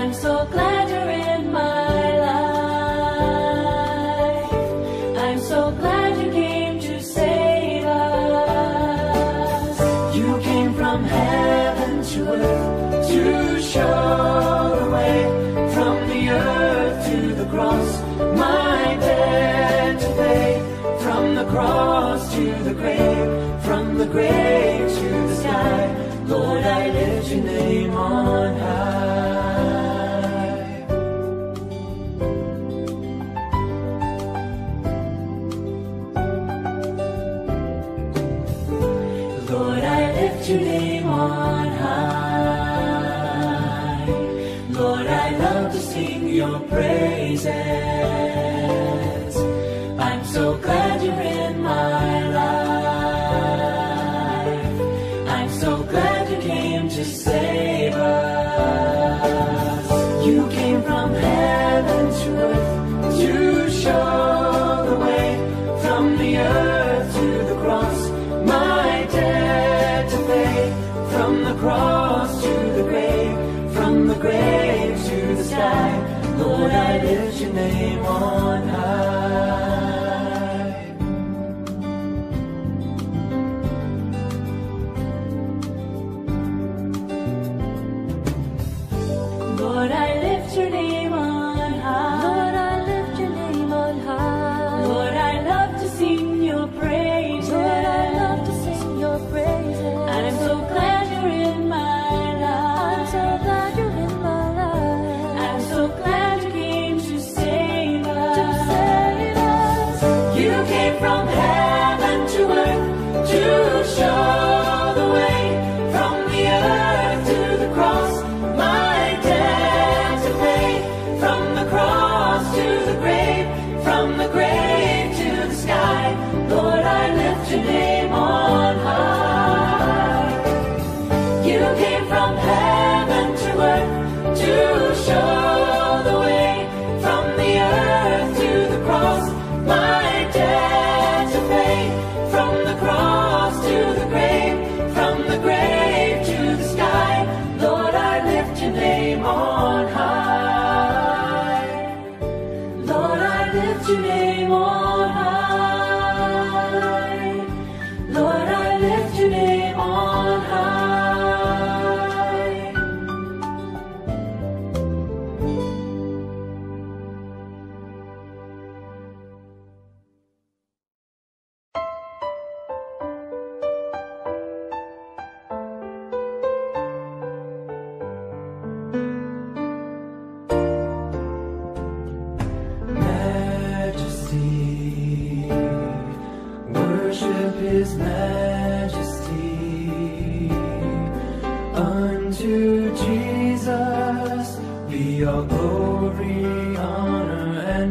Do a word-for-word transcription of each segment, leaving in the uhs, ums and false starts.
I'm so glad you're in my life. I'm so glad you came to save us. You came from heaven to earth to show the way, from the earth to the cross, my debt to pay. From the cross to the grave, from the grave to the sky, Lord, I lift your name on high. Lord, I lift your name on high. Lord, I love to sing your praises. I'm so glad you're in my life. I'm so glad you came to save us. You came from heaven to earth to show the way, from the earth to the cross, my debt to pay. From the cross to the grave, from the grave to the sky, Lord, I lift your name on high. Lord, I lift your name on high. Lord, I lift your name on high. Lord, I love to sing your praises. Lord, I love to sing your praises. I'm so glad you're in my life. I'm so glad you're in my life. I'm so glad you came to save us. To save us. You came from heaven to earth to show the way, from the earth to the cross, my from the cross to the grave, from the grave to the sky, Lord, I lift your name on high. You came from heaven to earth to show the way, from the earth to the cross, my debt to pay. From the cross to the grave, from the grave to the sky, Lord, I lift your name on high. Lift your name on high. Lord, I lift your name on high. His majesty, unto Jesus be all glory, honor, and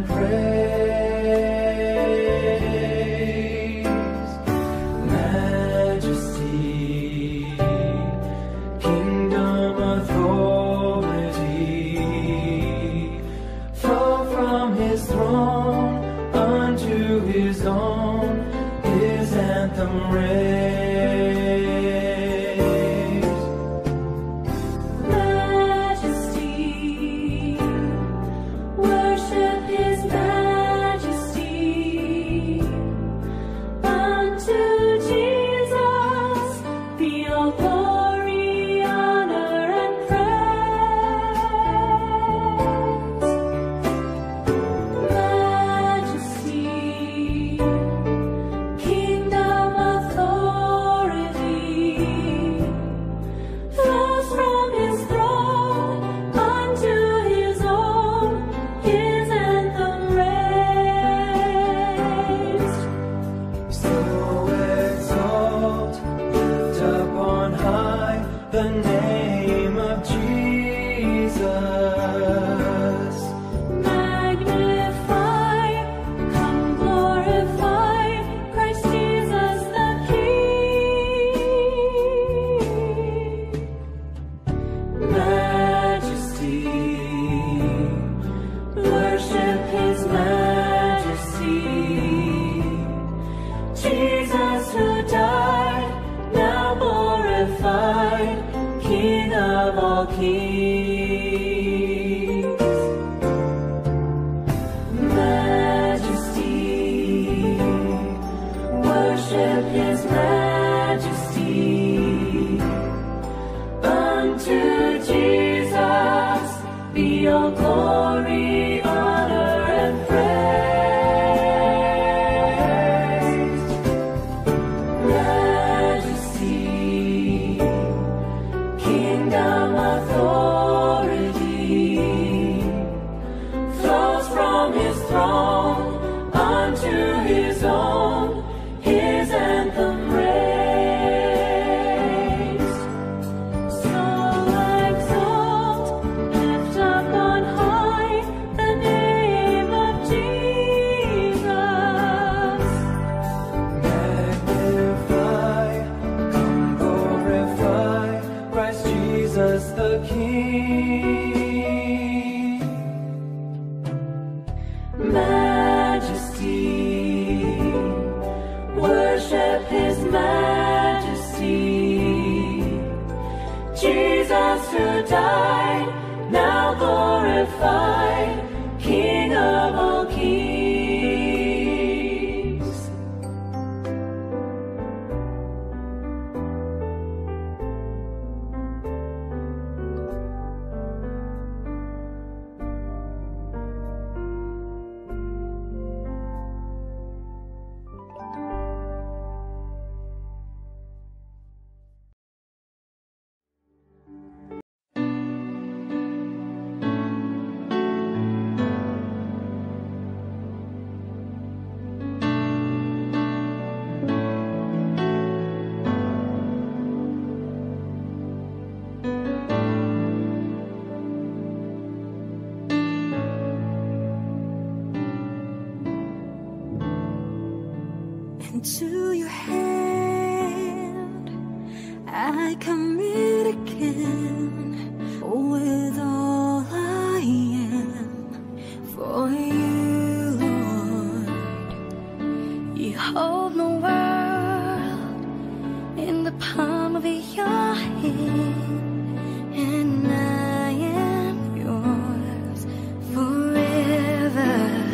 praise. Majesty, kingdom, authority, fall from his throne unto his own. His anthem raised. Majesty, worship his majesty. Unto Jesus be all glory, honor, and praise. Majesty, kingdom, authority, be all glory, honor, and praise. Majesty, kingdom, authority flows from his throne unto his own, his anthem raised. So exalt, lift up on high the name of Jesus. Magnify, come glorify Christ Jesus the King. Majesty, worship his majesty. Jesus who died, now glorified, King of all kings. Into your hand I commit again, with all I am for you, Lord. You hold my world in the palm of your hand, and I am yours forever.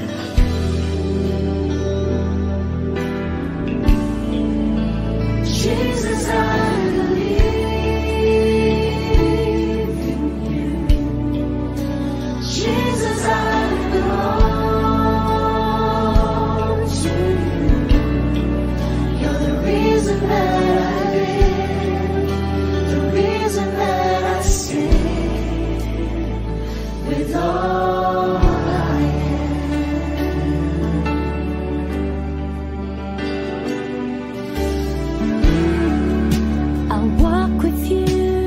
Jesus, I believe in you. Jesus, I belong to you. You're the reason that I live, the reason that I sing, with all I I'll walk with you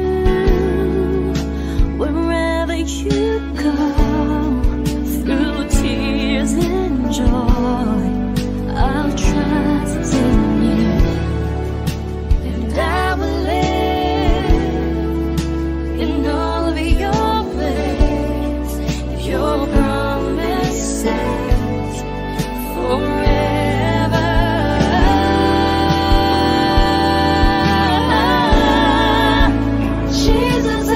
wherever you go, through tears and joy. I'll trust in you, and I will live in all of your ways, your promises forever. Jesus, I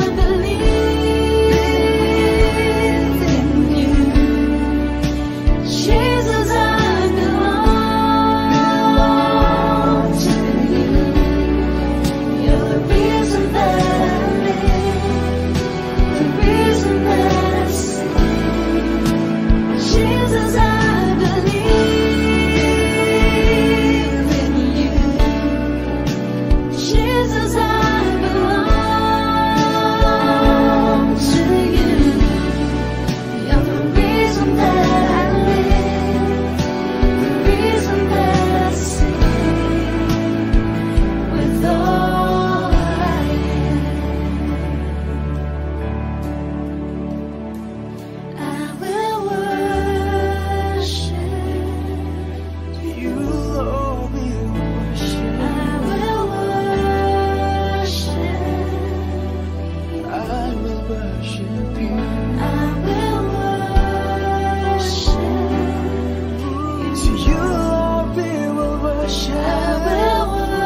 believe in you. Jesus, I belong to you. You're the reason that I live, the reason that I sing. Jesus, I believe in you. Jesus, I belong to you. You're the reason that I live, the reason that I sing, with all I am. I will worship you. Lord, we worship. I will worship. I will worship you. I will worship To you, Lord, we will worship. I will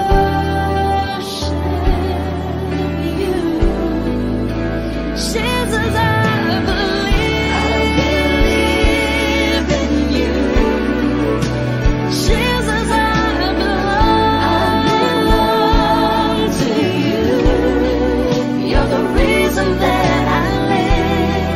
worship you. Jesus, I believe in you. Jesus, I belong to you. You're the reason that I live,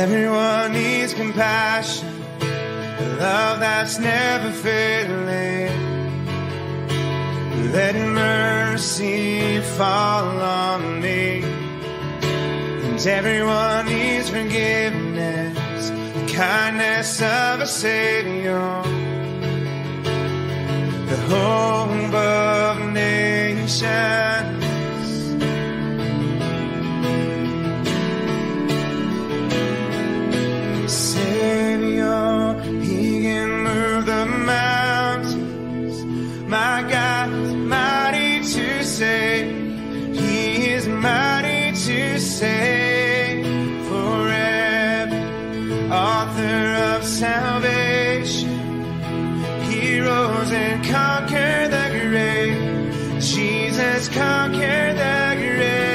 everyone needs compassion, a love that's never failing. Let mercy fall on me. And everyone needs forgiveness, the kindness of a Savior, the hope of nations. Savior, He can move the mountains. My God is mighty to save. He is mighty to save forever. Author of salvation, He rose and conquered the grave. Jesus conquered the grave.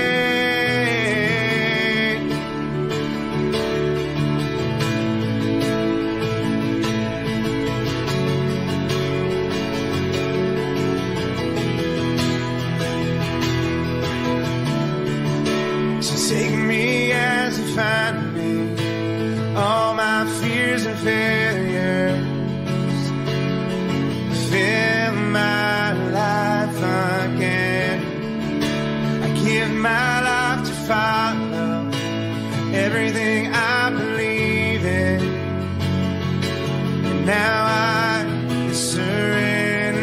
Take me as you find me, all my fears and failures. Fill my life again. I give my life to follow everything I believe in. And now I surrender.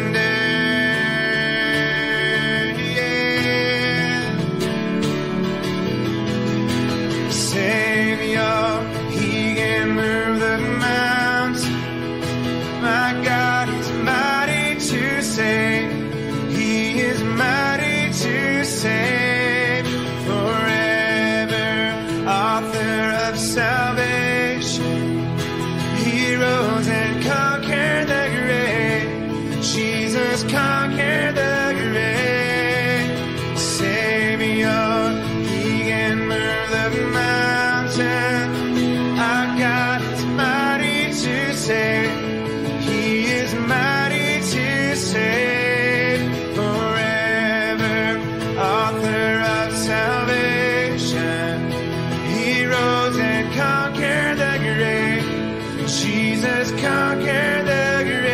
Savior, He can move the mountains. My God is mighty to save. He is mighty to save forever. Author of salvation, He rose and conquered the grave. Jesus conquered the grave. Savior, He can move the mountain. Our God is mighty to save. He is mighty to save forever. Author of salvation, He rose and conquered the grave. Jesus conquered the grave.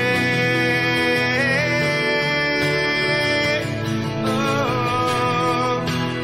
Oh.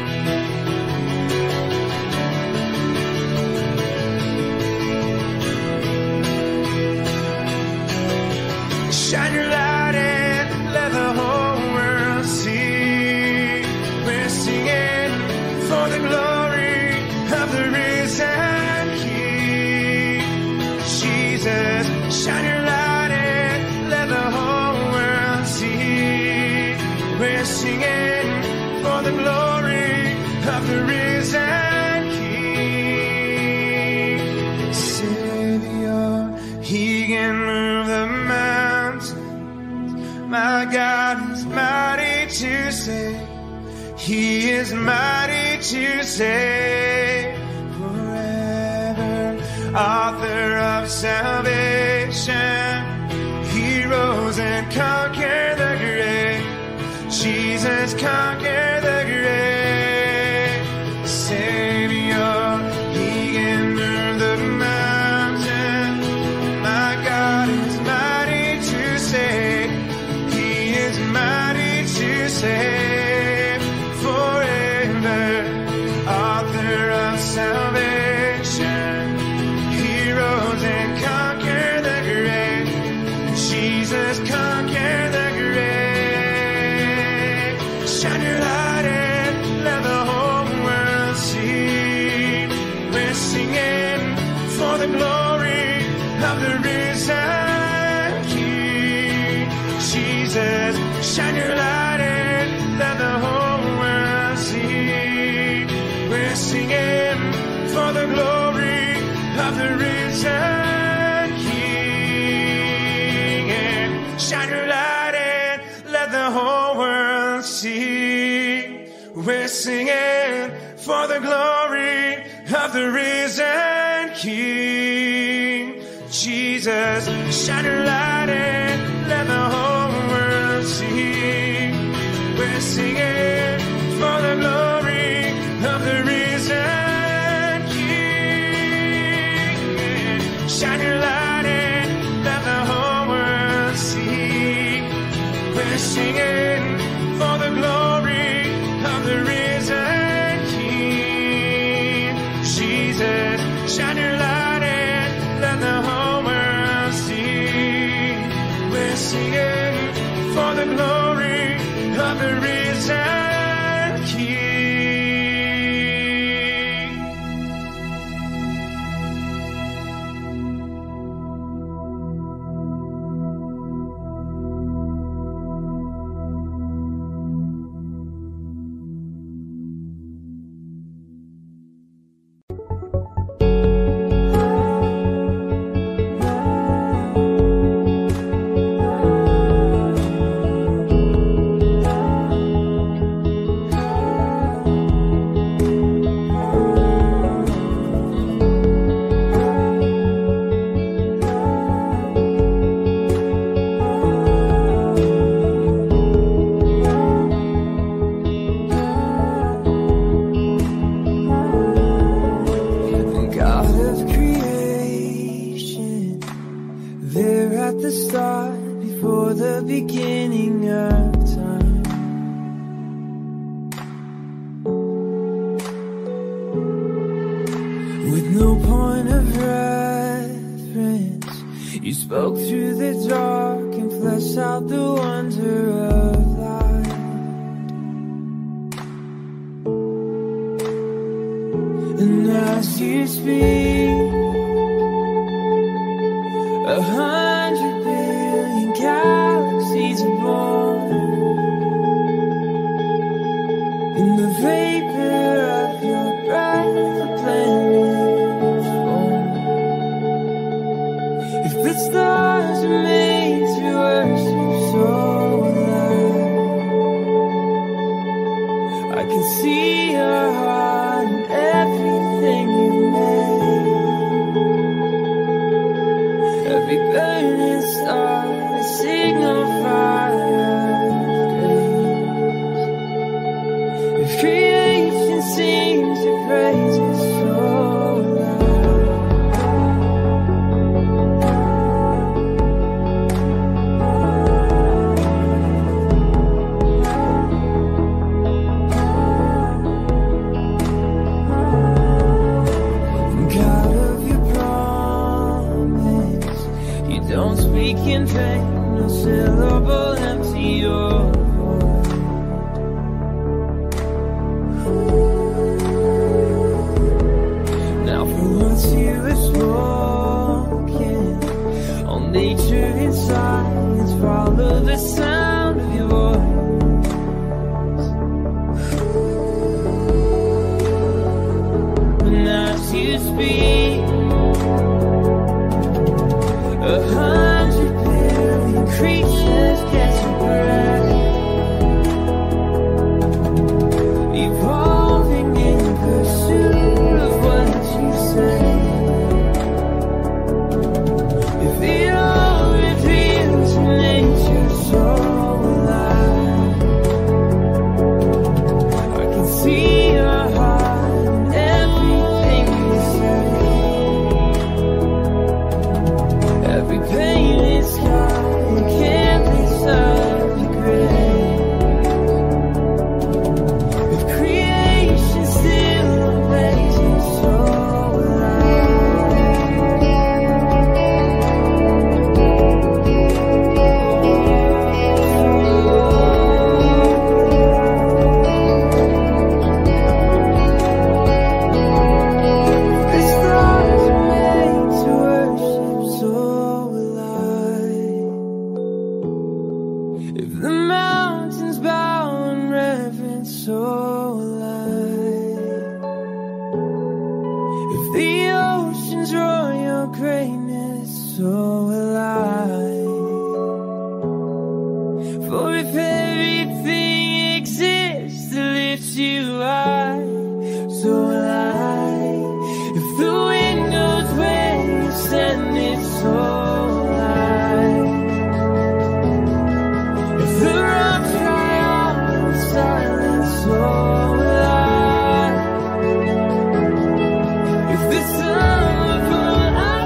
Shine your light and let the whole world see. We're singing for the glory of the risen King. Jesus, shine your light and let the whole world see. We're singing for the glory of the risen King. Savior, He can move the mountains. My God is mighty to save. He is mighty to save forever. Author of salvation, He rose and conquered the grave. Jesus conquered the grave. Savior, He can move the mountain. My God is mighty to save. He is mighty to save forever. Author of salvation, He rose and conquered the grave. Jesus conquered the grave. Shine your light and let the whole world see. We're singing for the glory of the risen King. Jesus, shine your light and let the whole world see. We're singing for the glory of the risen King. And shine your light and let the whole world see. We're singing for the glory of the risen King. Jesus, shine your light and let the whole world see. We're singing for the glory of the risen King. We're singing for the glory of the risen King. Jesus, shine your light and let the whole world see. We're singing for the glory of the risen King.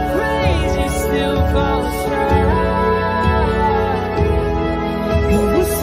It was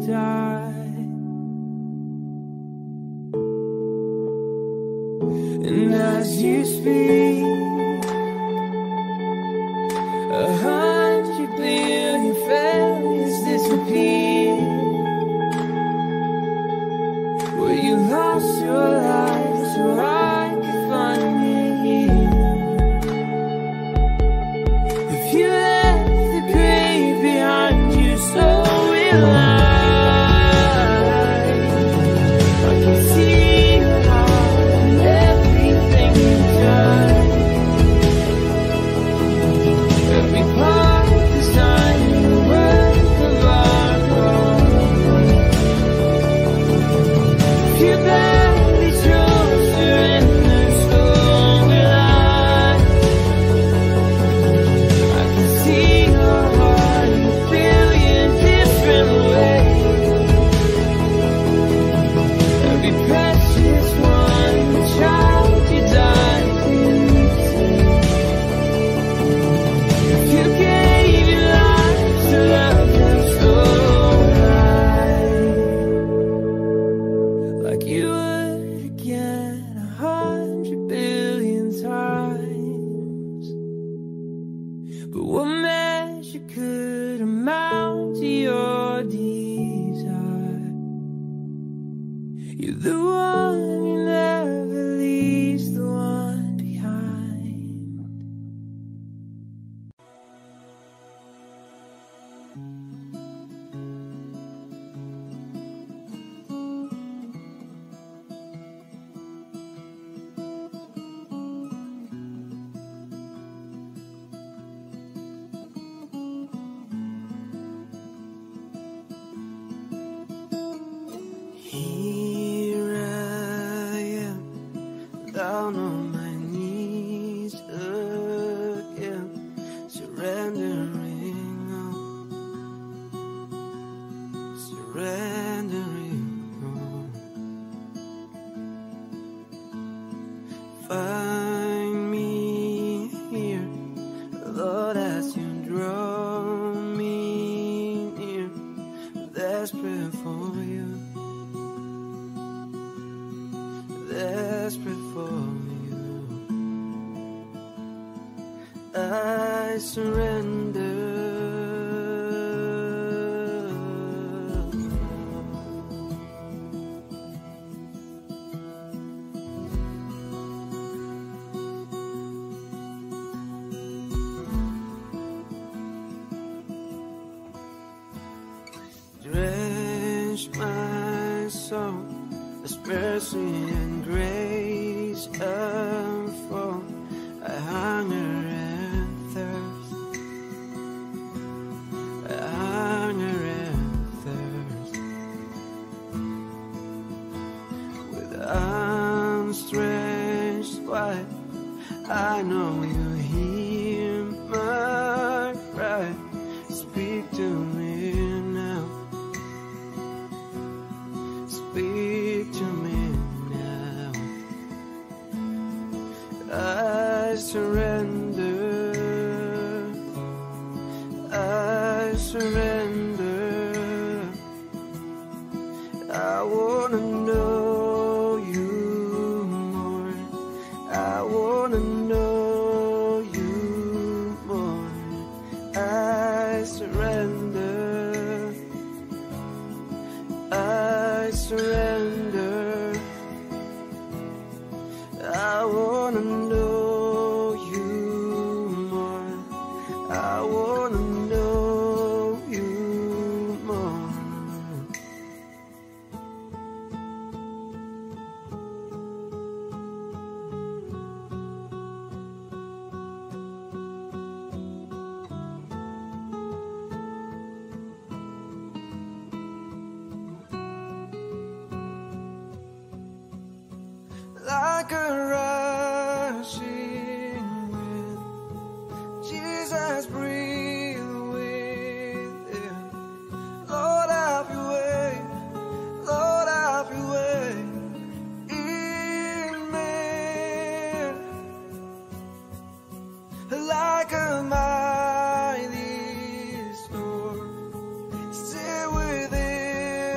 die. And as you speak, a hundred billion failures disappear. Where you lost your life so I could find it here. If you left the grave behind you, so will I. I can see your heart and everything you've done. Every part designed the worth of our wrong. If you badly chose surrender, so will I. I can see your heart in a billion different ways. Every precious one, the child you died to save. If you gave your life to love them so right, like you would again a hundred billion times. But what measure could amount to your desire? You're the one who never leaves the one behind. Here I am, down on my knees again, surrendering all, surrendering all. Find me here, Lord, as you draw me near, desperate for you. Desperate for you, I surrender. Drench my soul, as mercy and grace unfold. I hunger and thirst, I hunger and thirst. With arms stretched wide, I know you hear my cry. Speak to me now, speak to me now. I surrender, I surrender. I wanna know you more, I wanna know you more. I surrender, I surrender. I wanna know you more, I wanna know you more. Like a rushing wind, Jesus, breathe within. Lord, have your way, Lord, have your way in me. Like a mighty storm, still within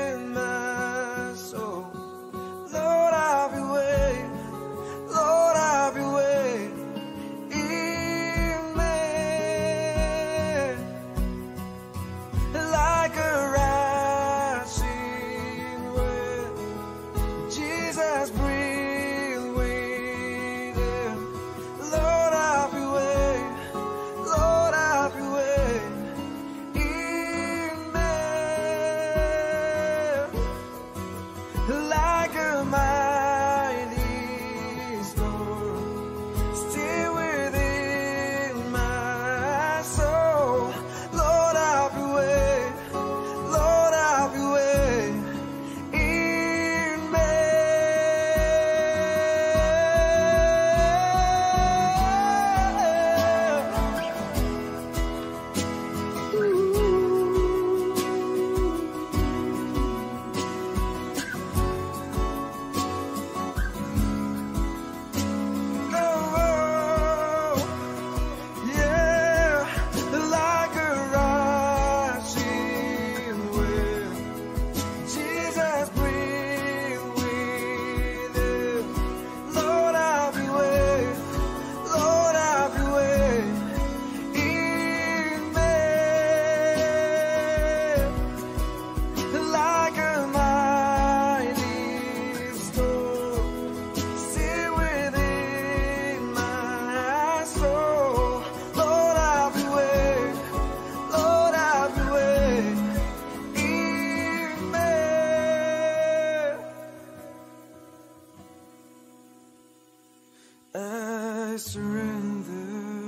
I surrender,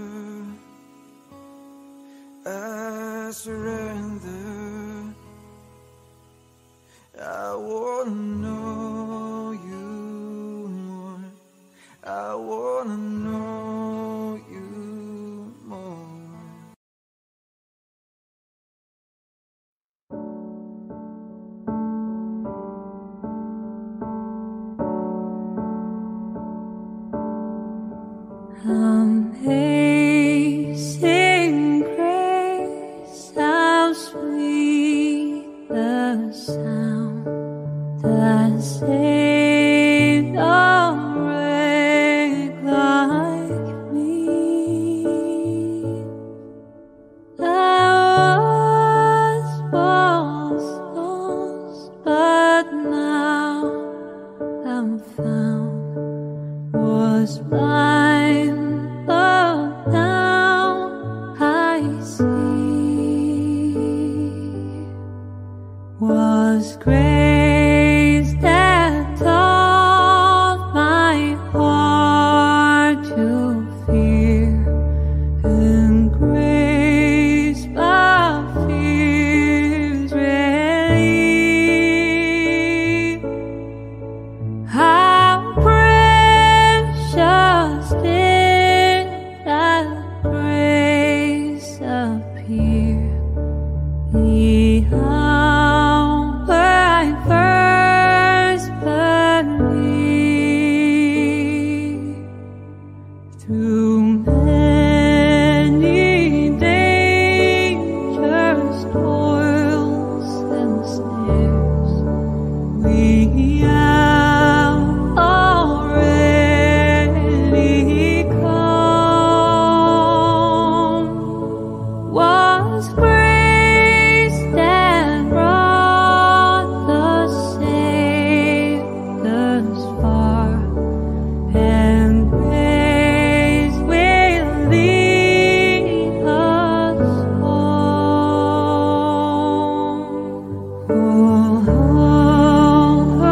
I surrender. I wanna know you more, I wanna know you more. Amazing grace, how sweet the sound that saved a wretch like me. I was lost, but now I'm found. Was blind, but now I see. Was grace that taught my heart to fear, and grace my fears relieve. How precious did that grace appear the hour I first believed. Through many dangers, toils, and snares, we have already come. Was grace that brought the Savior's far, and grace will lead us home. Oh, oh,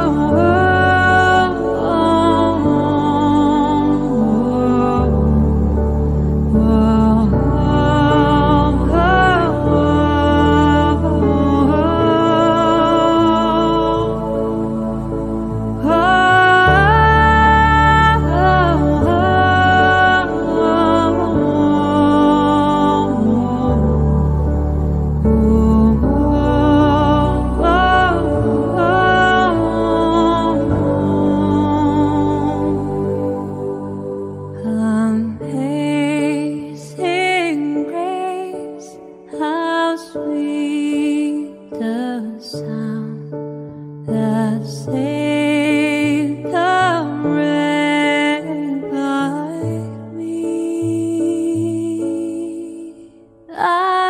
Amazing grace, how sweet the sound that saved a wretch like me. I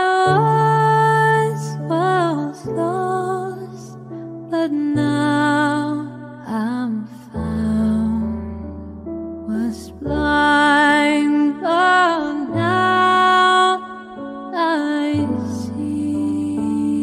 once was lost, but now I'm found. Was blind, but now I see.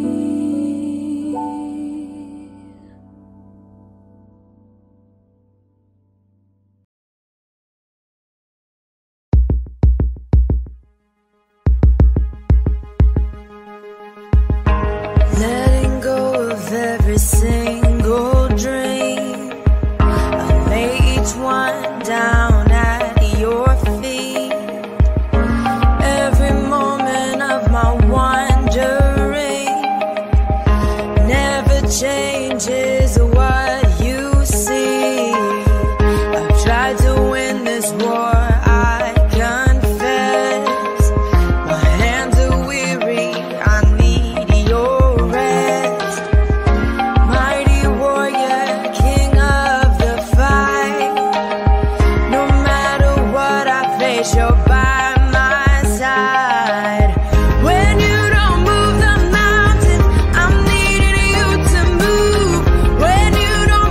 Letting go of every single dream, I lay each one down at your feet. Every moment of my wandering never changes what you see. I've tried to win this war, I confess. My hands are weary, I need your rest. Mighty warrior, king of the fight. No matter what I face, you're by my side. When you don't move the mountains, I'm needing you to move. When you don't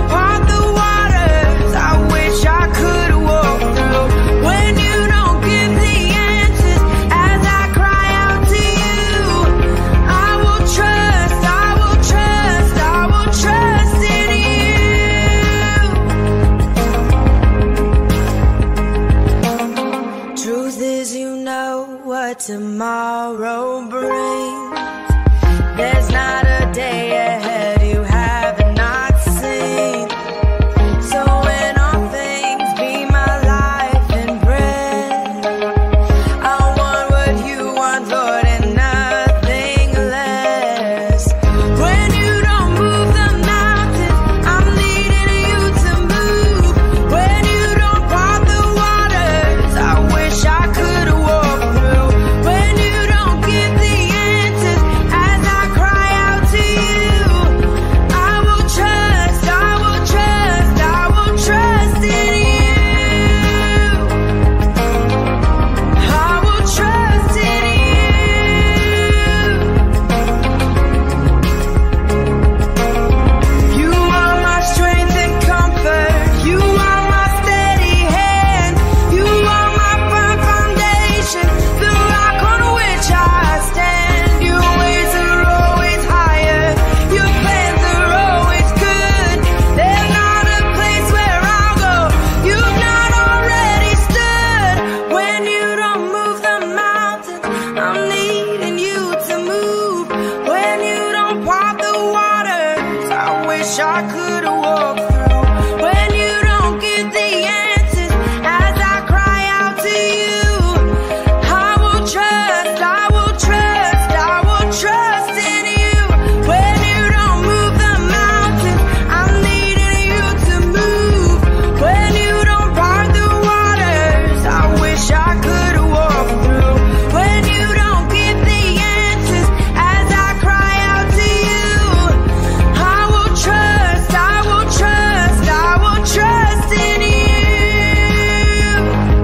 wish I could have walked through. When you don't get the answers as I cry out to you, I will trust, I will trust, I will trust in you. When you don't move the mountains, I'm needing you to move. When you don't part the waters, I wish I could have walked through. When you don't get the answers as I cry out to you, I will trust, I will trust, I will trust in you.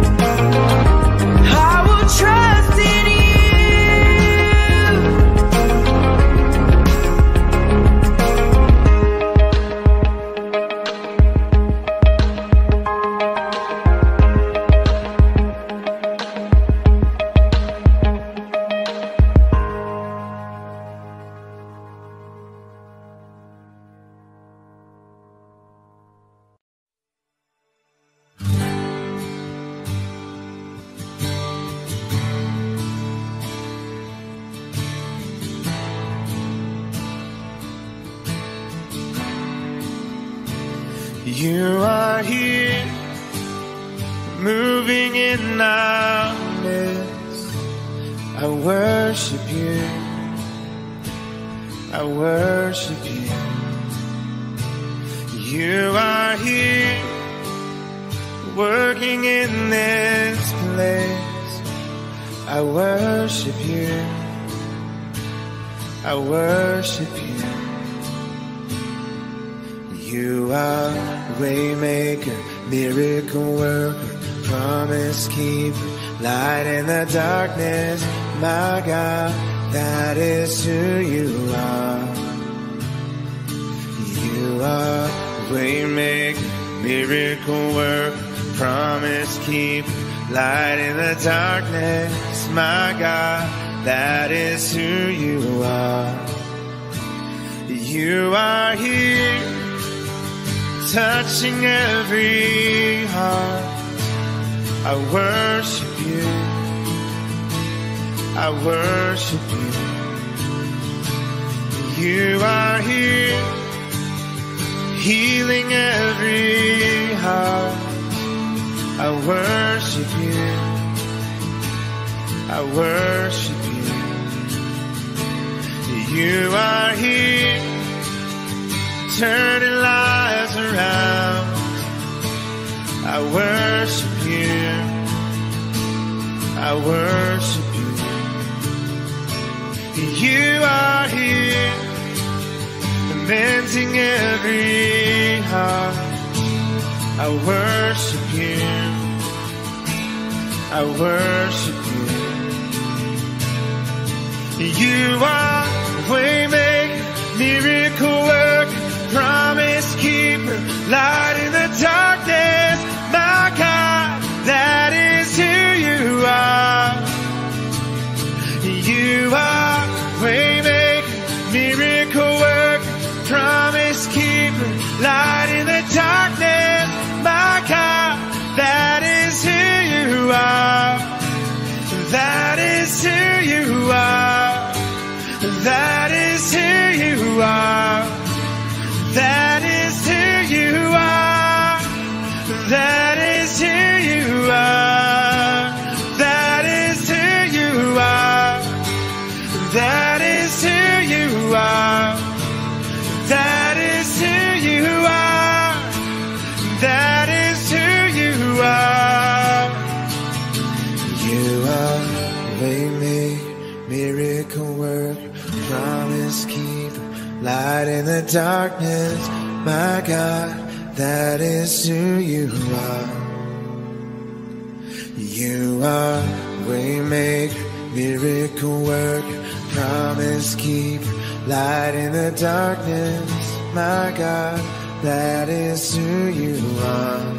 I will trust in you. You are here, moving in our midst. I worship you, I worship you. You are here, working in this place. I worship you, I worship you. You are waymaker, miracle worker, promise keeper, light in the darkness. My God, that is who you are. You are waymaker, miracle worker, promise keeper, light in the darkness. My God, that is who you are. You are here, touching every heart. I worship you, I worship you. You are here, healing every heart. I worship you, I worship you. You are here, turning lives around. I worship you, I worship you. You are here, mending every heart. I worship you, I worship you. You are waymaker, miracle worker, promise keeper, light in the darkness. My God, that is who you are. You are waymaker, miracle worker, promise keeper, light in the darkness. My God, that is who you are. That is who you are. That is who you are. That is who you are. That is who you are. That is who you are. That is who you are. That is who you are. That is who you are. You are waymaker, miracle worker, promise keeper, light in the darkness. My God, that is who you are. You are waymaker, miracle worker, promise keeper, light in the darkness. My God, that is who you are.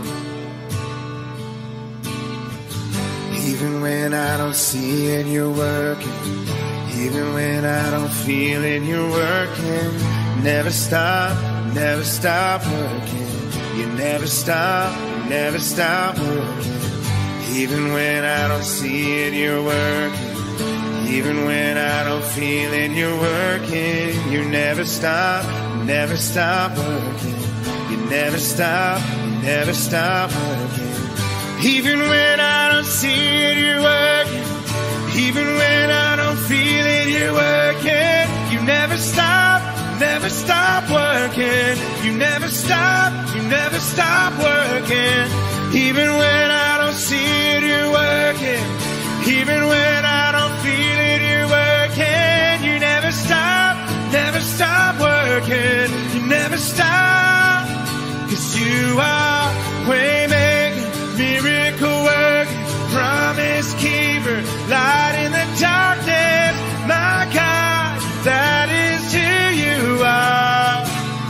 Even when I don't see it, you're working. Even when I don't feel it, you're working. Never stop, never stop working. You never stop, you never stop working. Even when I don't see it, you're working. Even when I don't feel it, you're working. You never stop, never stop working. You never stop, you never stop working. Even when I don't see it, you're working. Even when I don't feel it, you're working. You never stop, never stop working. You never stop, you never stop working. Even when I don't see it, you're working. Even when I don't feel it, you're working. You never stop, never stop working. You never stop. 'Cause you are waymaker, miracle worker, promise keeper, light in the darkness. My God, that is who you are.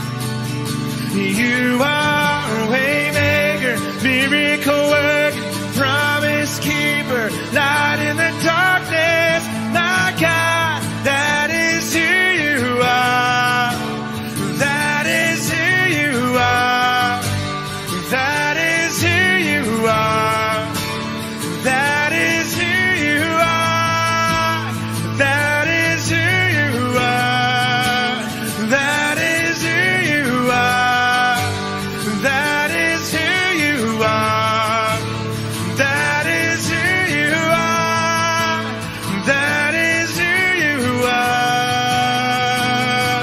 You are waymaker, miracle worker, promise keeper, light in the darkness. My God, that is who you are. That is who you are. That is who you are. That is who you are. That is who you are. That is who you are. That is who you are. That is who you are. That is who you are.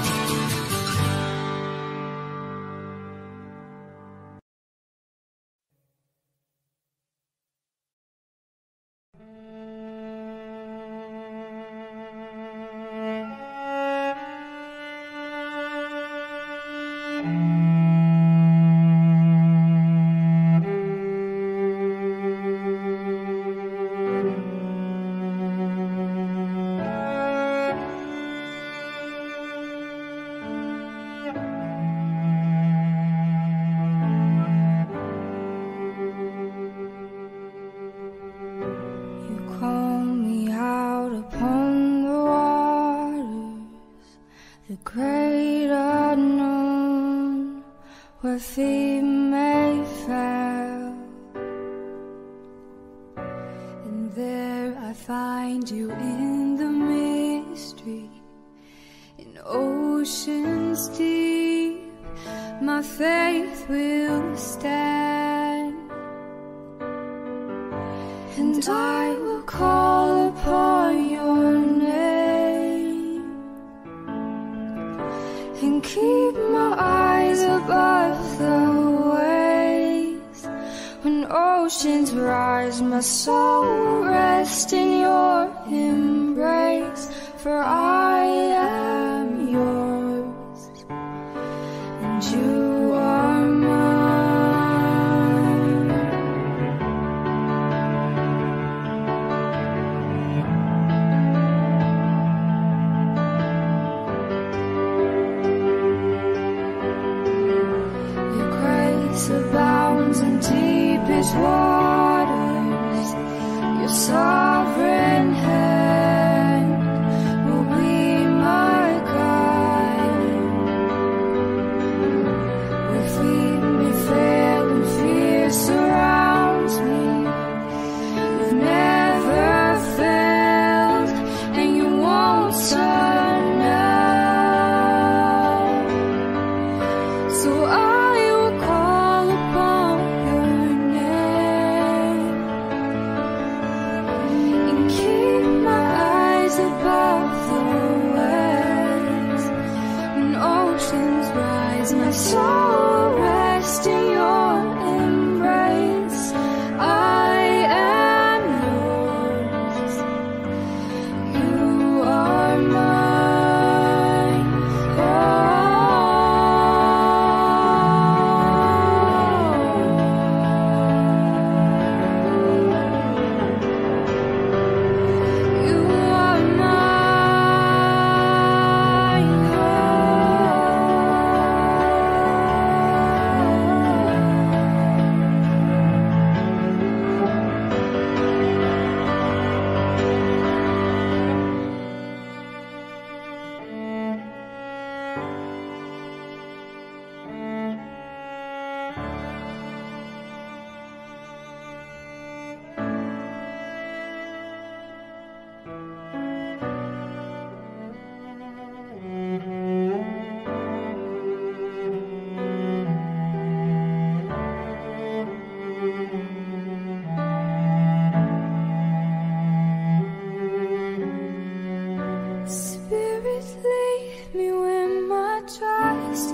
You call me out upon the waters, the great unknown, where feet may fail. And there I find you in the mystery, in oceans deep. My faith will stand. And I will call upon your name and keep my eyes above the waves. When oceans rise, my soul will rest in your embrace. For I am yours, and you are mine. Abounds in deepest waters. Your sovereign hand will be my guide. Where feet may fail and fear surrounds me, you've never failed, and you won't turn now. So I my soul rest in your embrace. I am yours. You are mine. Oh. You are mine. Oh.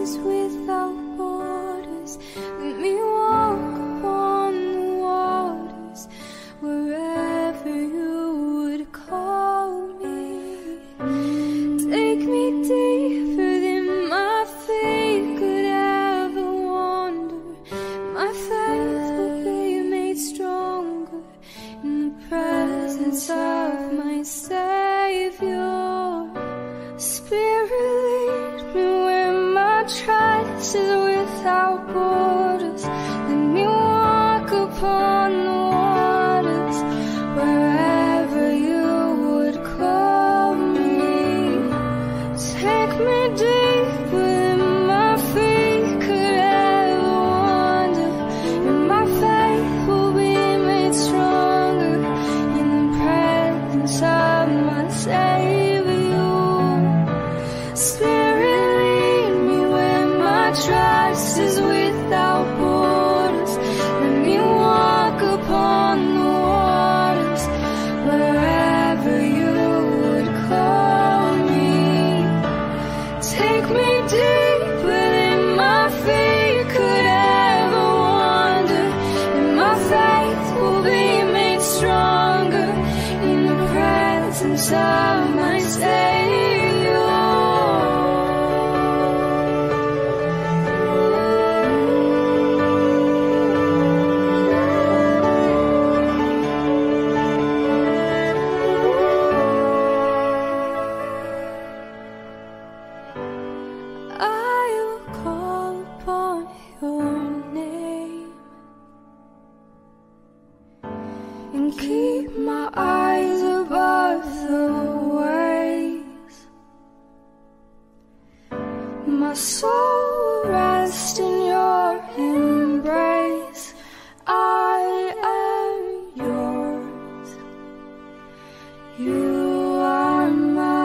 is without borders. Let me walk upon the waters wherever you would call me. Take me deeper than my feet could ever wander. My faith will be made stronger in the presence of my Savior. Spirit, lead me where my trust is without borders. Let me walk upon the waters wherever you would call me. Take me deeper than my feet could ever wander, and my faith will be made stronger in the presence of my Savior. Spirit, lead me where my trust is without borders. Let me walk upon the waters wherever you would call me. Take me deeper than my feet could ever wander, and my faith will be made stronger in the presence of my Savior. I will call upon your name and keep my eyes above the waves. My soul will rest in your embrace. I am yours. You are mine.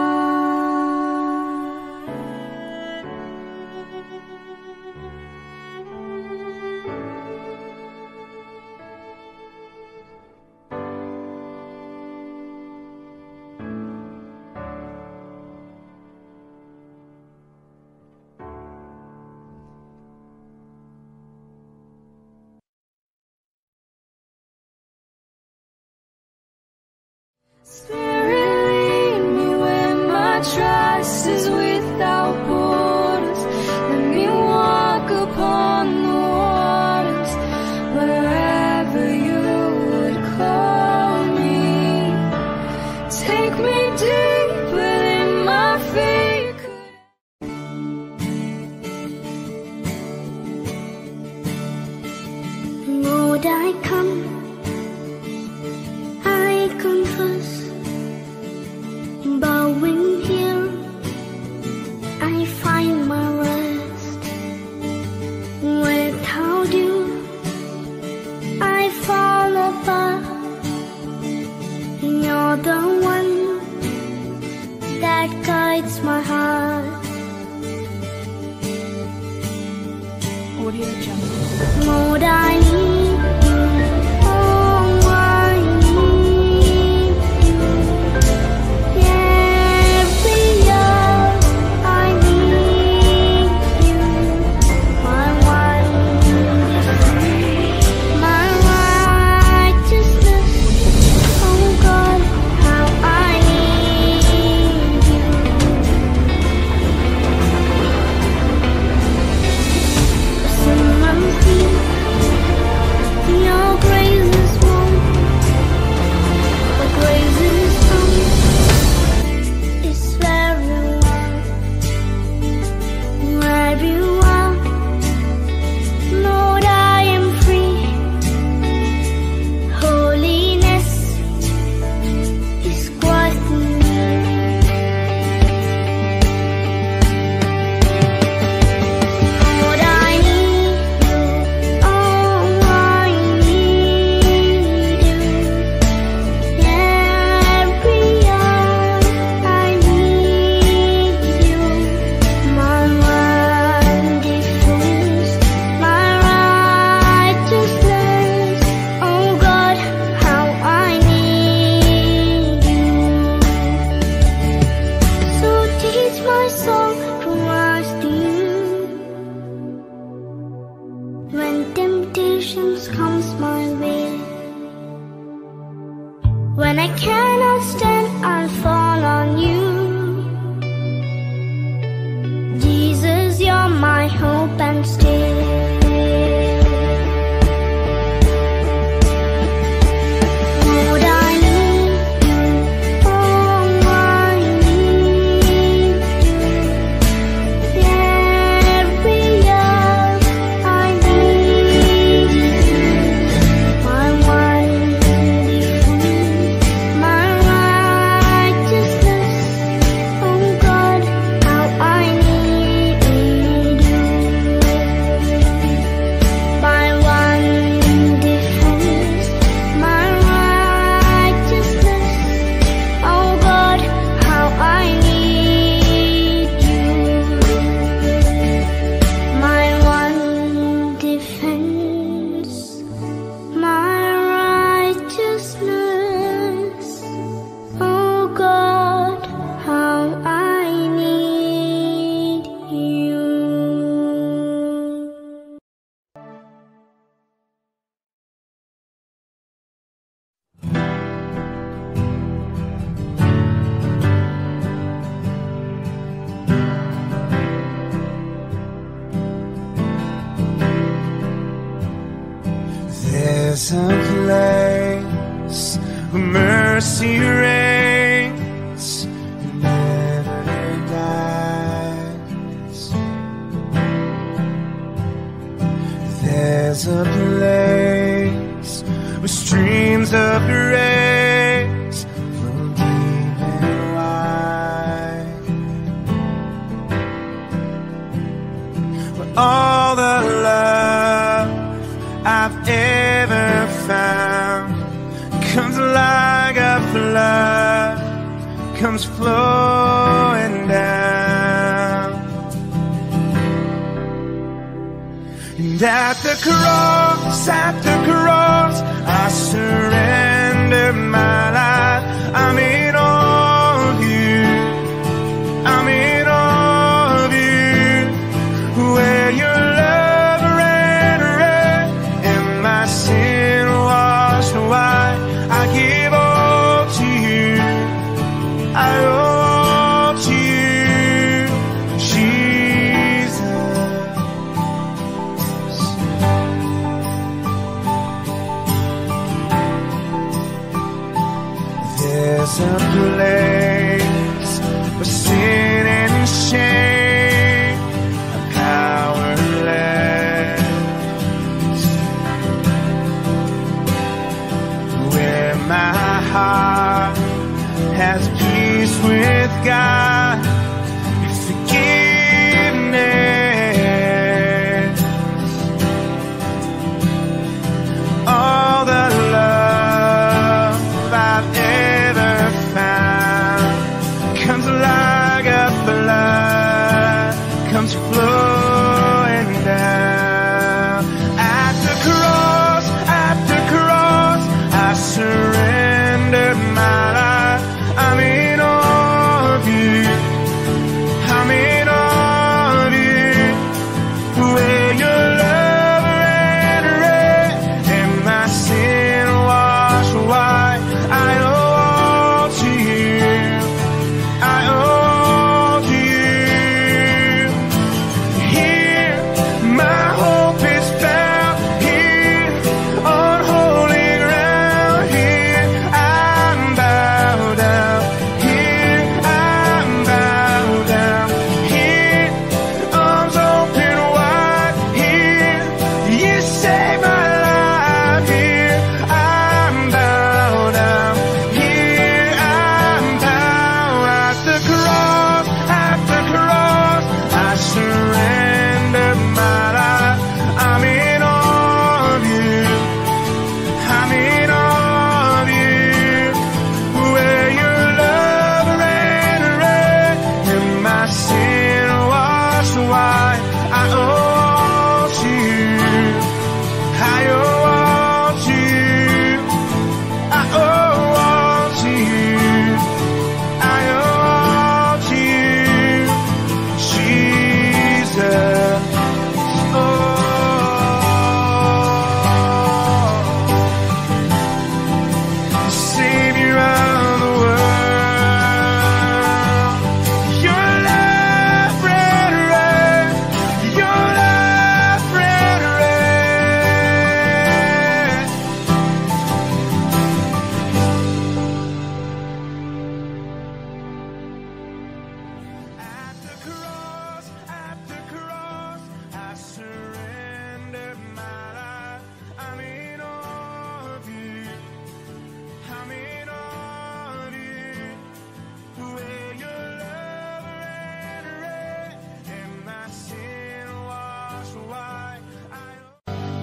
Spirit, lead me where my trust is without borders. Let me walk upon the waters wherever you would call me. Take me deeper than my feet could. Lord, I come, I confess, bowing here, I find my rest. Without you, I fall apart. You're the one that guides my heart. Audio Jungle. Lord, I need you. Oh, I need you. Every hour I need you. My one defense, my righteousness. Oh God, how I need you. Some emotions comes my way. When I cannot stand, I'll fall on you. Jesus, you're my hope and stay. Lord, I need you. Oh, I need you. Every hour I need you. My one defense, my righteousness. Oh God, how I need you. My one defense, my righteousness. Oh God, how I need you. My one defense, my righteousness. Oh God, how I need you. There's a place where mercy reigns and never dies. There's a place where streams of grace flow deep and wide, where all the love I've ever found comes like a flood, comes flowing down. And at the cross, at the cross, I surrender my life. I'm in all of you, I'm in all of you, where your love ran red and my sin washed white. I give all to you, I owe all to you, Jesus. There's a place where sin and shame are powerless, where my heart has peace with God, with forgiveness. All the love I've ever found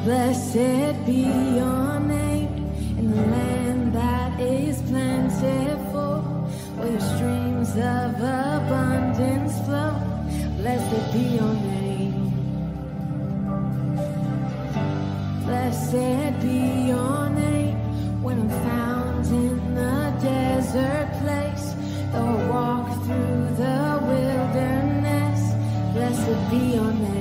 Blessed be your name in the land that is plentiful, where your streams of abundance flow. Blessed be your name. Blessed be your name when I'm found in the desert place, though I walk through the wilderness. Blessed be your name.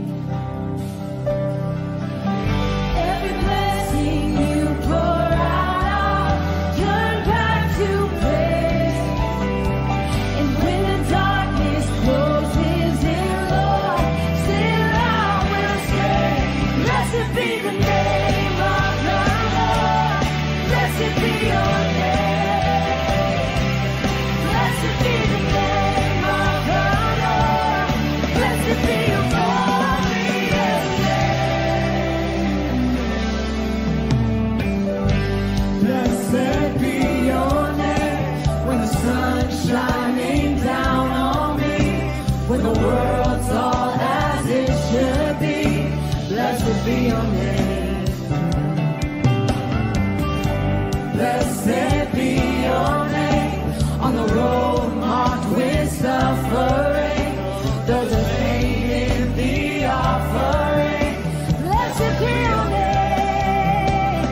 Every blessing you pour out, I'll turn back to praise. And when the darkness closes in, Lord, still I will say, blessed be the name of the Lord. Blessed be your name. Blessed be the name of the Lord. Blessed be your glorious name. Blessed be your name when the sun's shining down on me, when the world's all as it should be. Blessed be your name. Blessed be your name on the road marked with suffering, though the pain in the offering. Blessed be your name.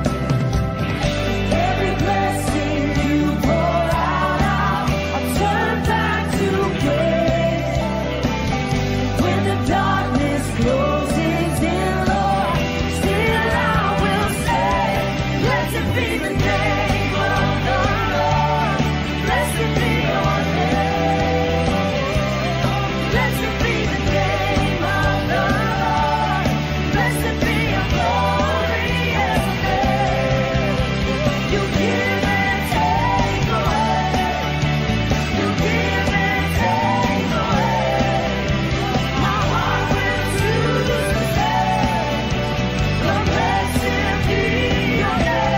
Every blessing you pour out, I'll turn back to praise. When the darkness closes in, Lord, still I will say, blessed be the name of the Lord. Blessed be your name. Blessed be the name of the Lord. Blessed be your glorious name. You give and take away. You give and take away. My heart will choose to say, Lord, blessed be your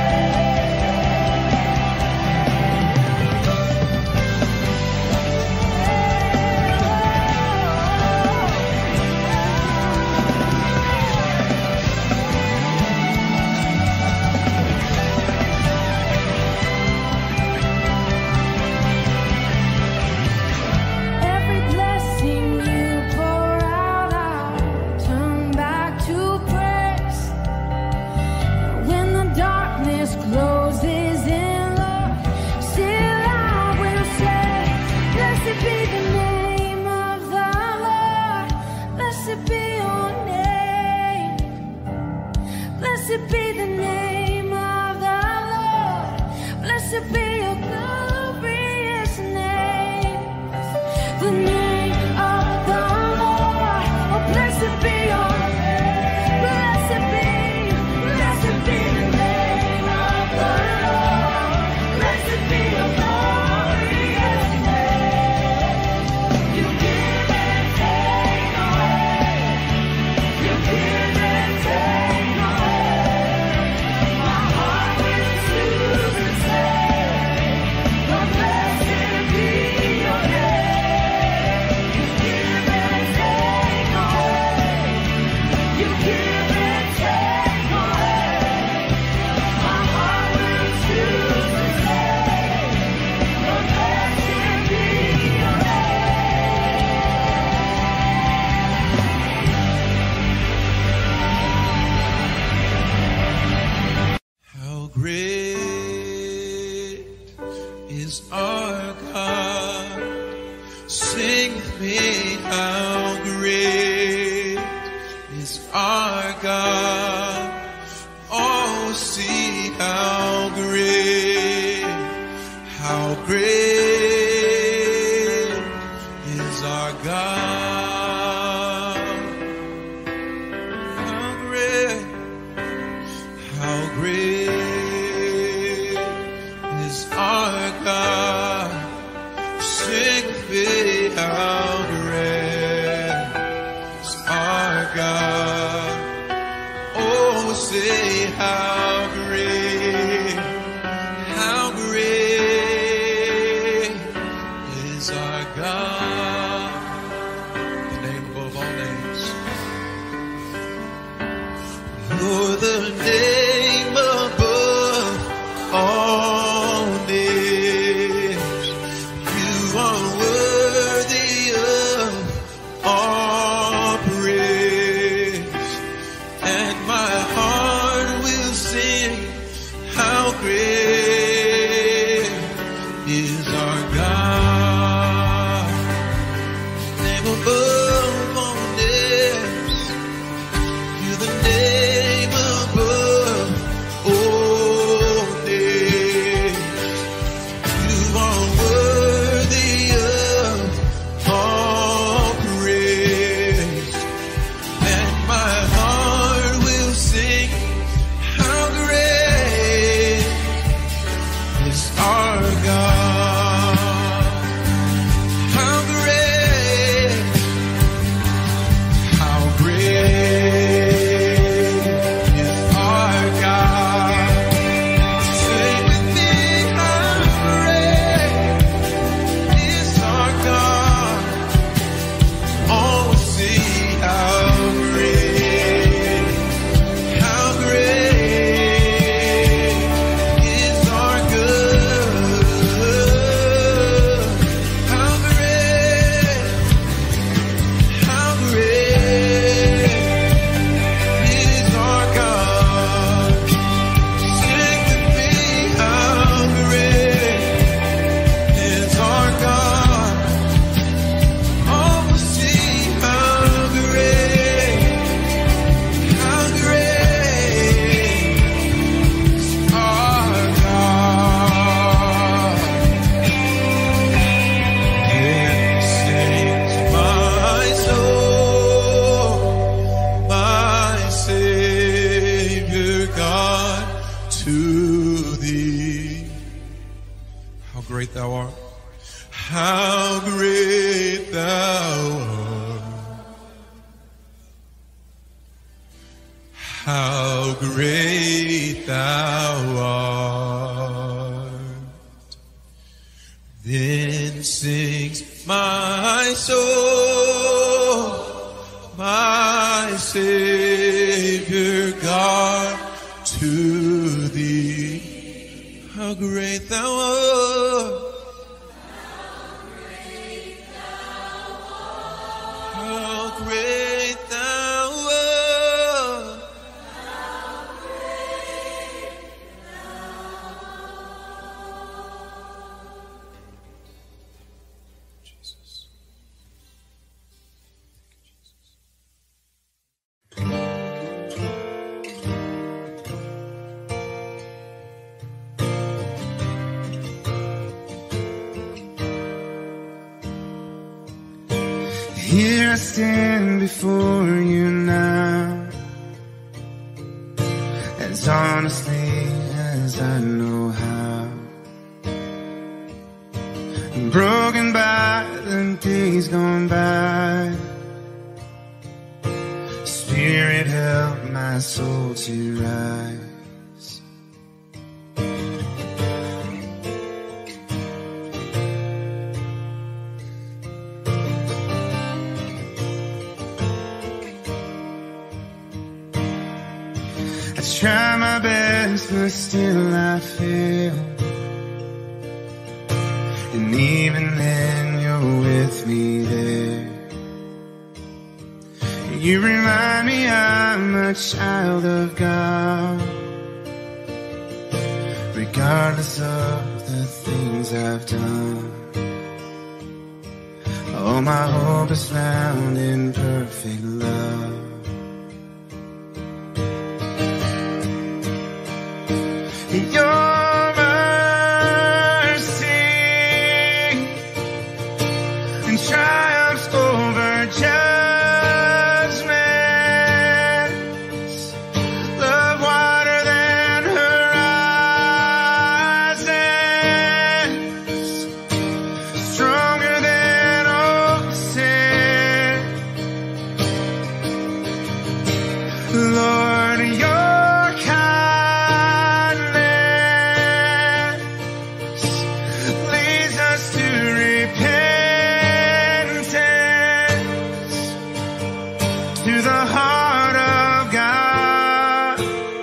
Every blessing you pour out, I'll turn back to praise. When the darkness closes in, Lord, still I will say, blessed be the name of the Lord. Blessed be your name. Blessed be the name of the Lord. Blessed be your glorious name. The name of the Lord. Oh, blessed be your name. Blessed be, blessed be the name of the Lord. Blessed be your glorious name. You give and take away. You give and take away. My heart will choose to say, Lord, blessed be your name. You give and take away. You give and take away. My heart will choose to say, Lord, blessed be your How great is our God? Sing with me, how great is our God? Oh, see how great, how great is our God. How great, how great is our God? Sing with me, how great is our God? Oh, say how great, how great is our God. The name above all names. the name above all names. You are worthy of all praise, and my heart will sing how great is our God. Name above all names, you're the name above all names. You are worthy of all praise, and my heart will sing how great is our God. How great, how great is our God. Sing with me, how great is our God. Oh, see how great, how great is our God. How great, how great is our God. Sing with me, how great is our God. Oh, see how great, how great is our God. Then sings my soul, my Savior God, to thee. How great thou art. How great thou art. How great thou art. Then sings my soul, my Savior God, to thee. How great thou art. How great thou art. Jesus. Here I stand before you now, as honestly as I know how. I'm broken by the days gone by. Spirit, help my soul to rise. I try my best, but still I fail. And even then, you're with me there. You remind me I'm a child of God, regardless of the things I've done. All my hope is found in perfect love. Your mercy and triumphs over judgments, love wider than horizons, stronger than ocean. Lord, your kindness leads us to repentance, to the heart of God.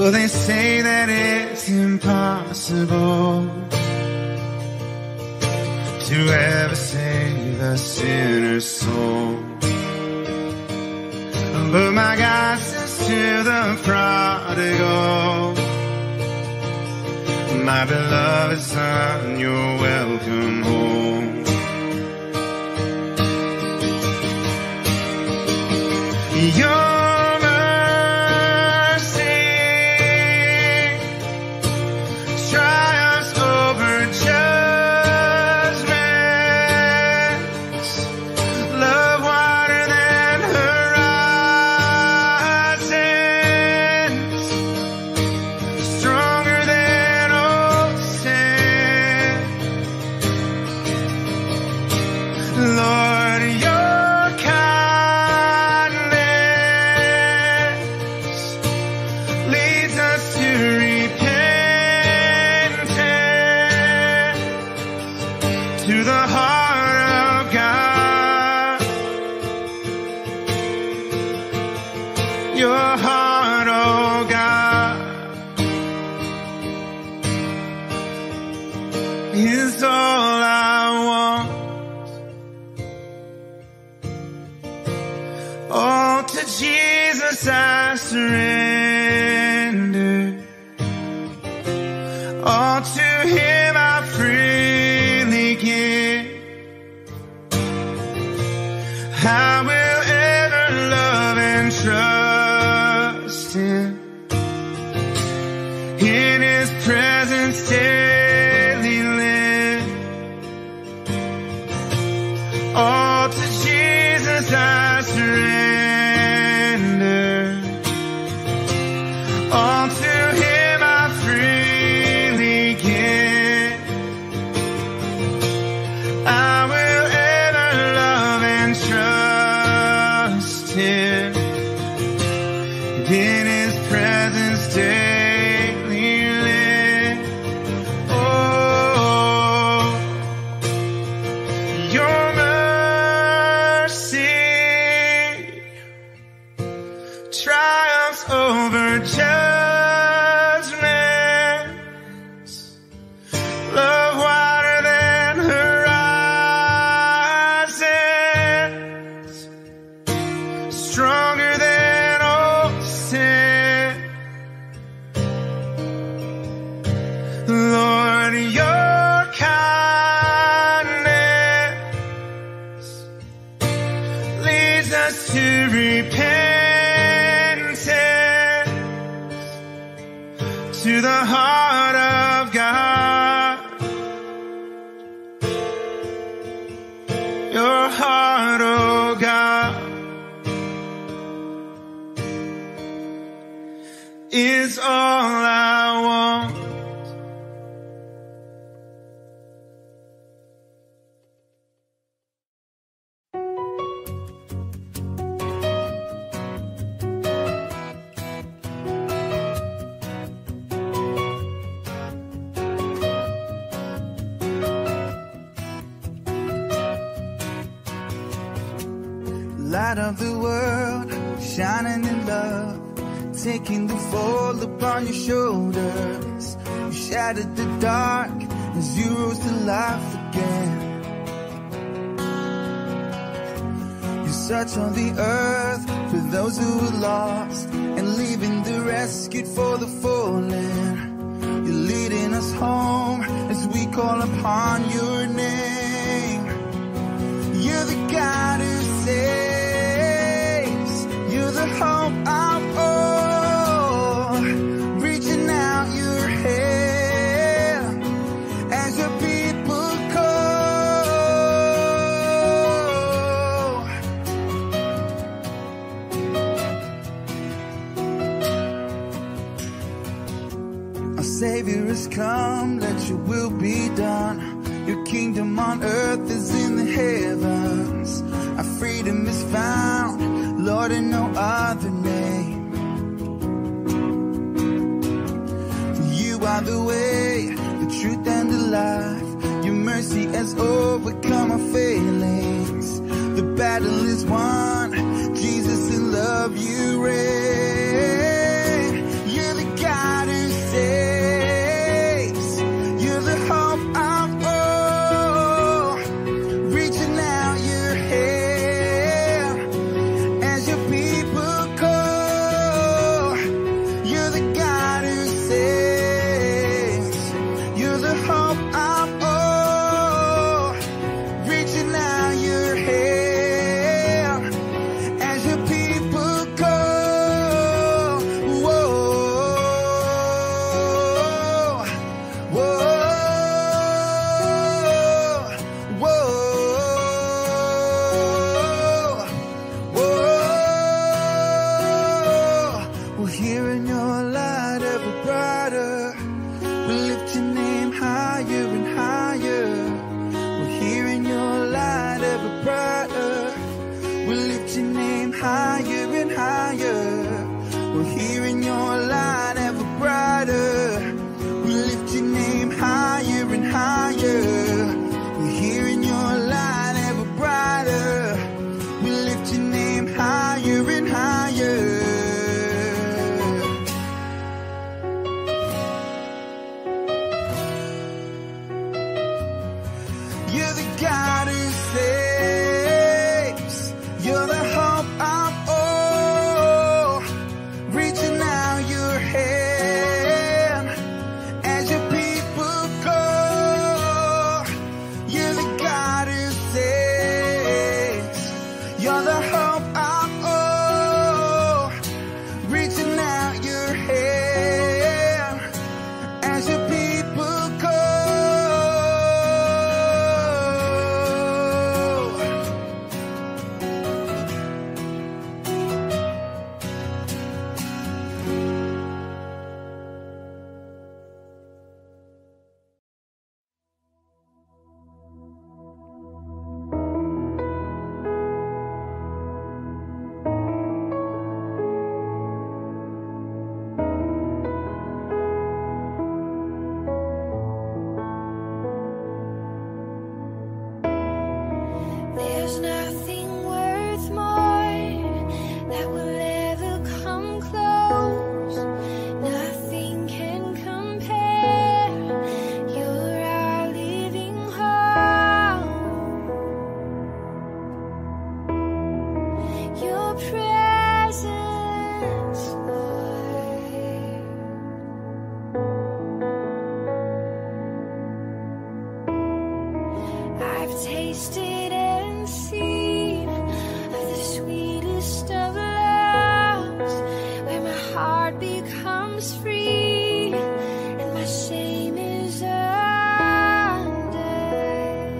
Though they say that it's impossible to ever save a sinner's soul, but my God says to the prodigal, my beloved son, you're welcome home. Your mercy triumphs over judgments, love wider than horizons, stronger than ocean. Lord, your kindness leads us to repentance, to the heart of God. Your heart, oh God, is all I want. Oh, to Jesus I surrender. All to Him I freely give. I will ever love and trust Him. In His presence daily live. All to Jesus I surrender. All to Him I freely give. I will ever love and trust Him. In His presence daily live. Oh, your mercy triumphs over judgments, love wider than horizons, stronger than ocean. Lord, your kindness leads us to repentance, to the heart of God. Your heart, oh God, is all I want. Light of the world, shining in love, taking the fall upon your shoulders. You shattered the dark as you rose to life again. You search on the earth for those who were lost, and leaving the rescued for the fallen. You're leading us home as we call upon your name. You're the God who saves. You're the hope of all, reaching out your hand as your people call. Our Savior has come, let your will be done. Your kingdom on earth is in the heavens. Our freedom is found, Lord, in no other name. You are the way, the truth, and the life. Your mercy has overcome our failings. The battle is won, Jesus, in love you reign. You're the God I've tasted and seen of the sweetest of loves, where my heart becomes free and my shame is undone.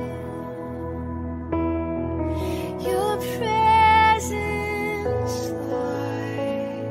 Your presence, Lord.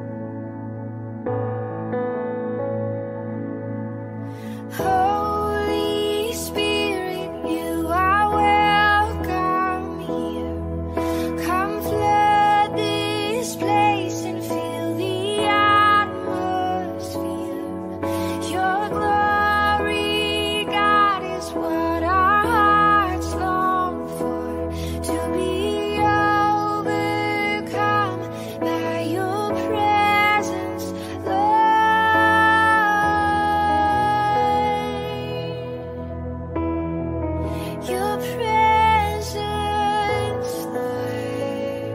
Holy Spirit, you are welcome here. Come flood this place and fill the atmosphere. Your glory, God, is what our hearts long for, to be overcome by your presence, Lord. Your presence, Lord.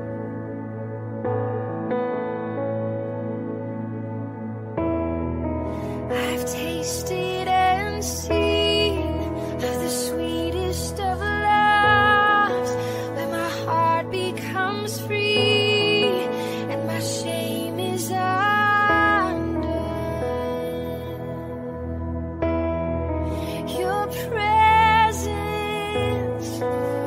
I've tasted and seen of the sweetest of loves, where my heart becomes free and my shame is undone. Your presence,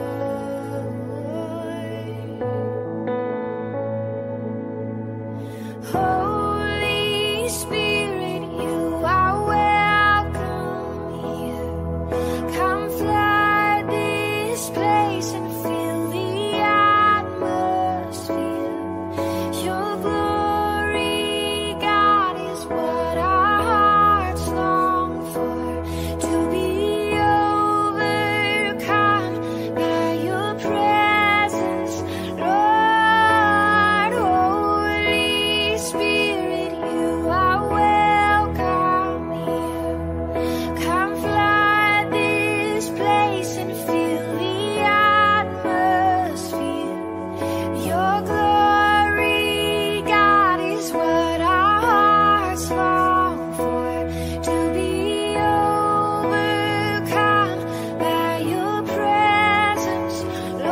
Lord. Holy Spirit, you are welcome here. Come flood this place and fill the atmosphere. Your glory, God, is what our hearts long for, to be overcome by your presence, Lord. Holy Spirit, you are welcome here. Come flood this place and fill the atmosphere. Your glory, God, is what our hearts long for, to be overcome by your presence,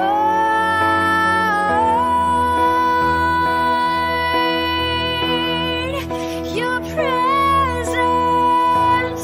Lord. Your presence,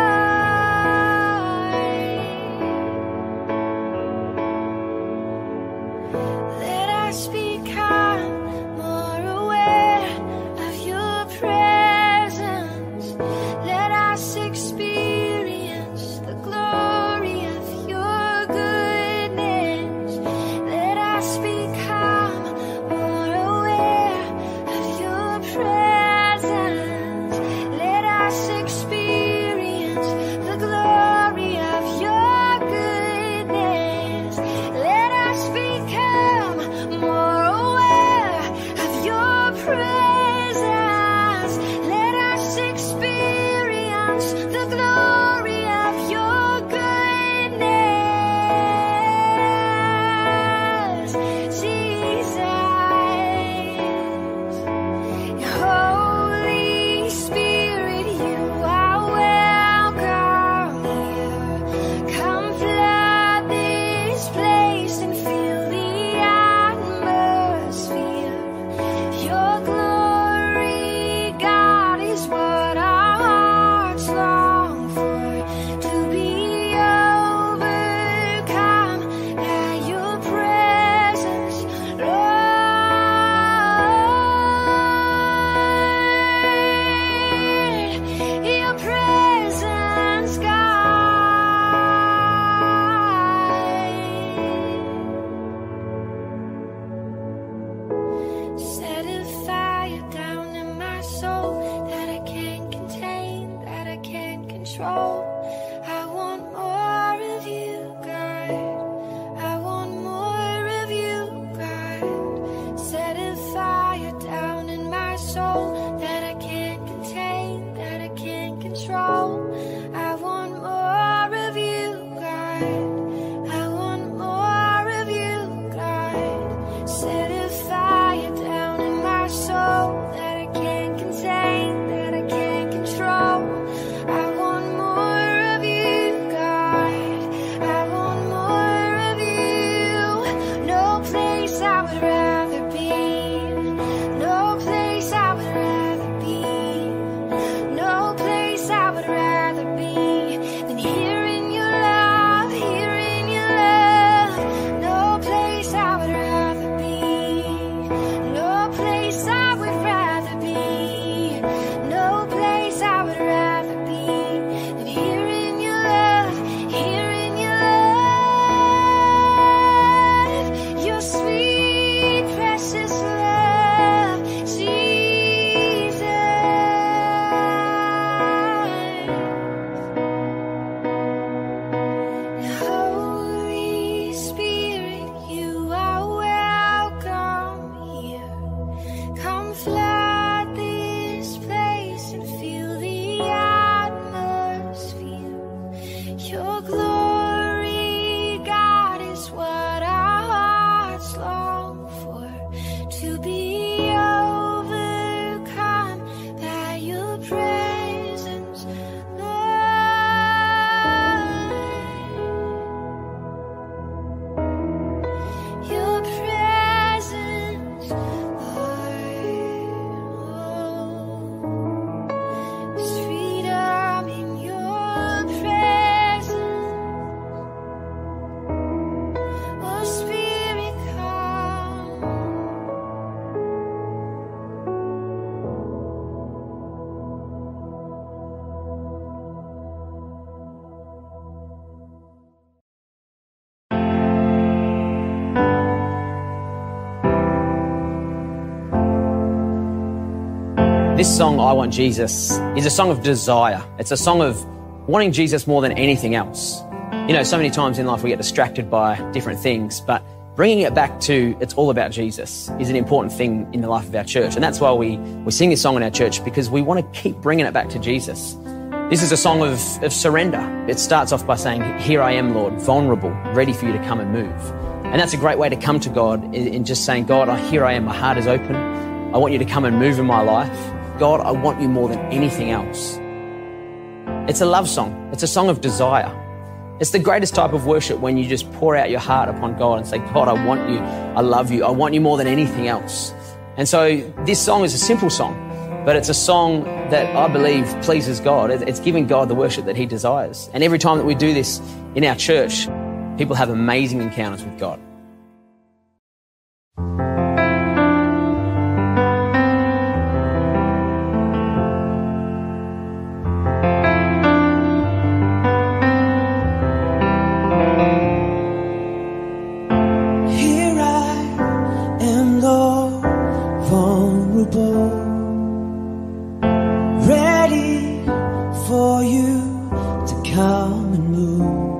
Lord. Let us become more aware of your presence. Let us experience the glory of your goodness. Let us become more aware of your presence. Let us experience the glory of your goodness. Let us become more aware of your presence. Let us experience the glory of your goodness, Jesus. Holy Spirit, you are welcome here. Come flood this place and fill the atmosphere. Your glory, God, is what our hearts long for, to be overcome by your presence, Lord. Your presence, God. Set a fire down in my soul that I can't contain, that I can't control. I want more of you, God. I want more of you, God. Set a fire down in my soul that I can't contain, that I can't control. I want more of you, God. I want more of you, God. Set a fire down in my soul that I can't contain, that I can't control. I want more of you, Your glory, God, is what our hearts long for. To be overcome by your presence, Lord. Your presence, Lord. There's freedom in your presence. Oh, Spirit, come. This song, I Want Jesus, is a song of desire. It's a song of wanting Jesus more than anything else. You know, so many times in life we get distracted by different things, but bringing it back to it's all about Jesus is an important thing in the life of our church. And that's why we, we sing this song in our church, because we want to keep bringing it back to Jesus. This is a song of, of surrender. It starts off by saying, here I am, Lord, vulnerable, ready for you to come and move. And that's a great way to come to God, in, in just saying, God, I, here I am, my heart is open. I want you to come and move in my life. God, I want you more than anything else. It's a love song. It's a song of desire. It's the greatest type of worship when you just pour out your heart upon God and say, God, I want you. I love you. I want you more than anything else. And so this song is a simple song, but it's a song that I believe pleases God. It's giving God the worship that he desires. And every time that we do this in our church, people have amazing encounters with God. Here I am, Lord, vulnerable, ready for you to come and move.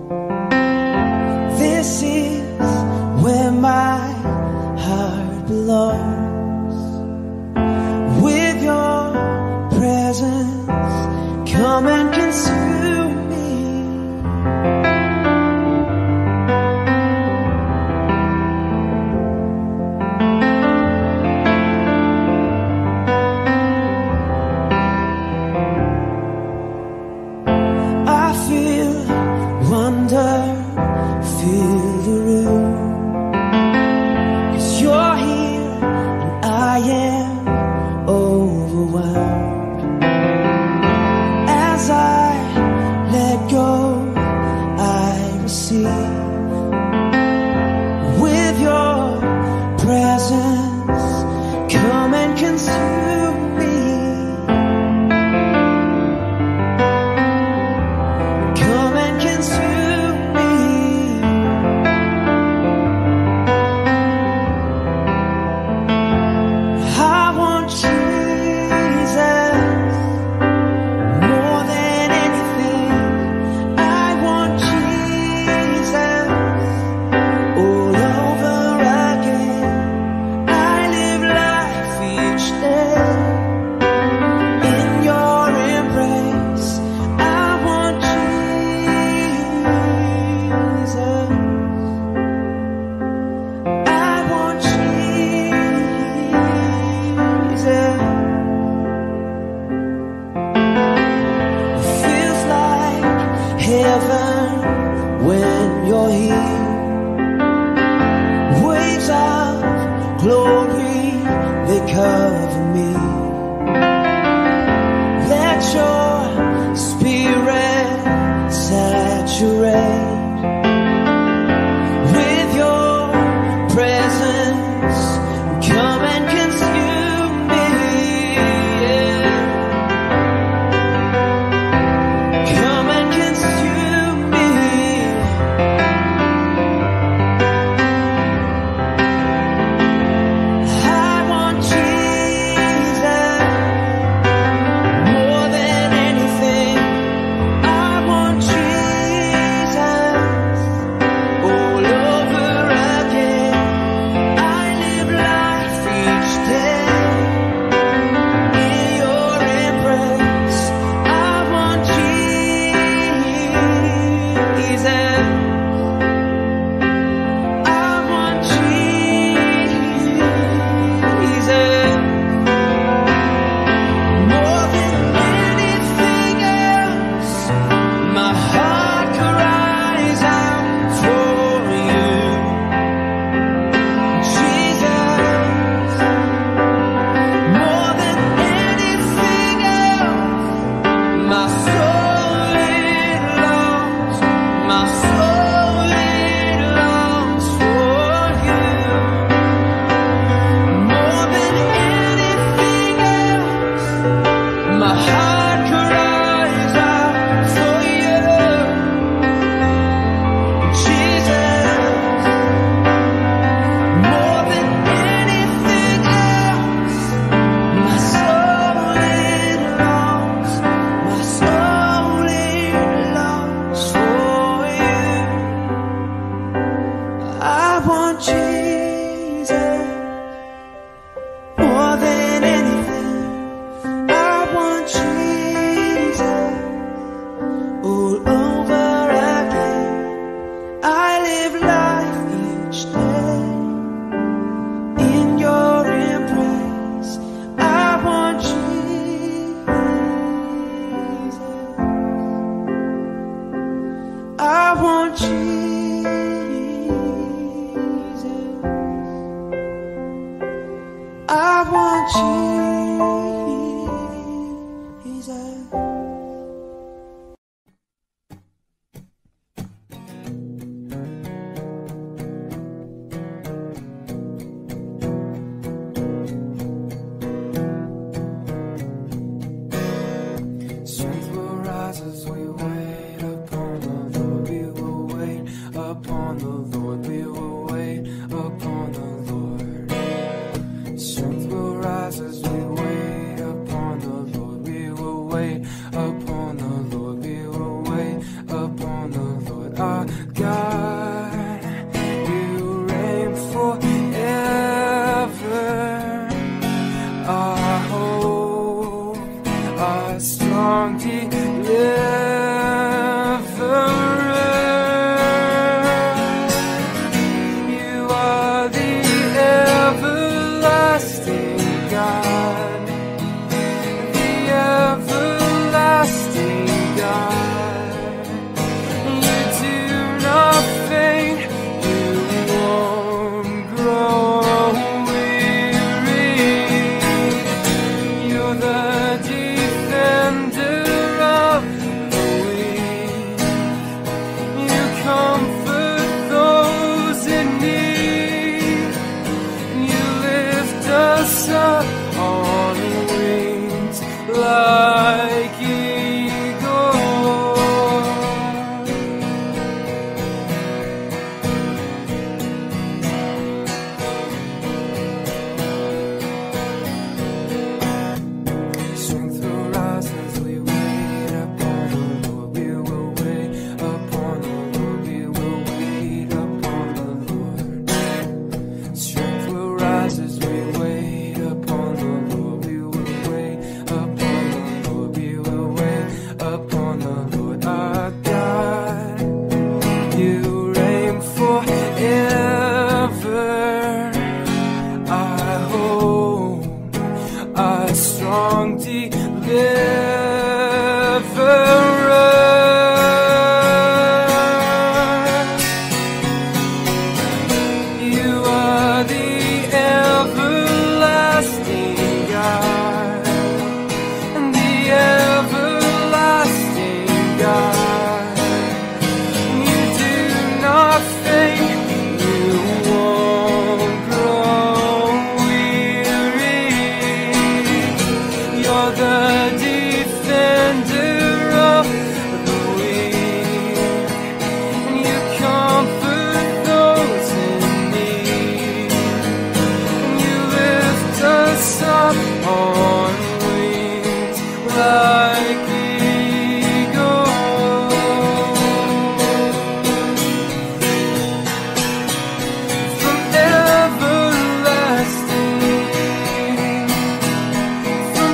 This is where my heart belongs. With your presence, come and consume me. I feel wonder, feel the room. 'Cause you're here and I am overwhelmed. As I let go, I receive. With your presence, come and consume me. Come and consume me. I want Jesus more than anything. I want Jesus all over again. I live life each day in your embrace. I want Jesus. I want Jesus. It feels like heaven when you're here. Waves of glory, they cover me. Let your spirit saturate. With your presence, come and consume me. Yeah. Come and consume me. I want Jesus more than anything. I want Jesus I want Jesus. I want Jesus. Strength will rise as we wait upon the Lord. We will wait upon the Lord. We will wait upon the Lord. Strength will rise as we wait upon the Lord. We will wait upon the Lord. We will wait upon the Lord. Our God, you reign forever. Our hope, our strong deliverer. You are the everlasting God, the everlasting God. You do not faint, you won't grow weary. You're the defender of the weak. You comfort those in need. You lift us up on wings like eagles. Strength will rise as we wait upon the Lord. We will wait upon the Lord. We will wait upon the Lord. Strength will rise as we wait upon the Lord. We will wait upon the Lord. We will wait upon the Lord. Our God, you reign forever. Our hope, our strong deliverer. You are the everlasting God, and the everlasting God. You do not faint, you won't grow weary. You're the defender of the weak, and you comfort those in need. And you lift us up on wings like eagles. From everlasting, from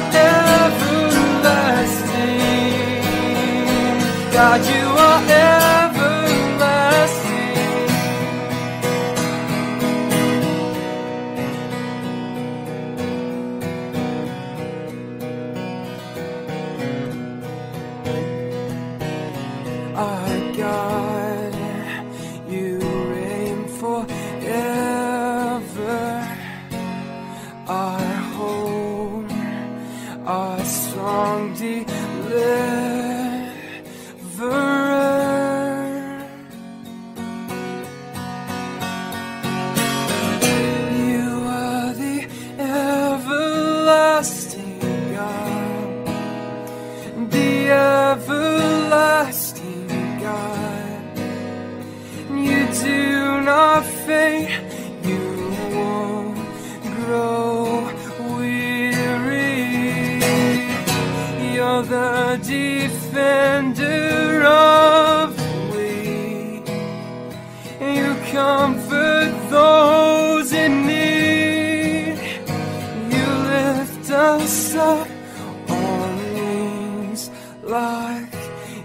everlasting, God, you are everlasting. Our God, you reign forever. Our hope, our strong deliverer. You are the everlasting God, the everlasting God. You do not faint, you won't grow weary. You're the defender of the weak. You comfort those in need. You lift us up on wings like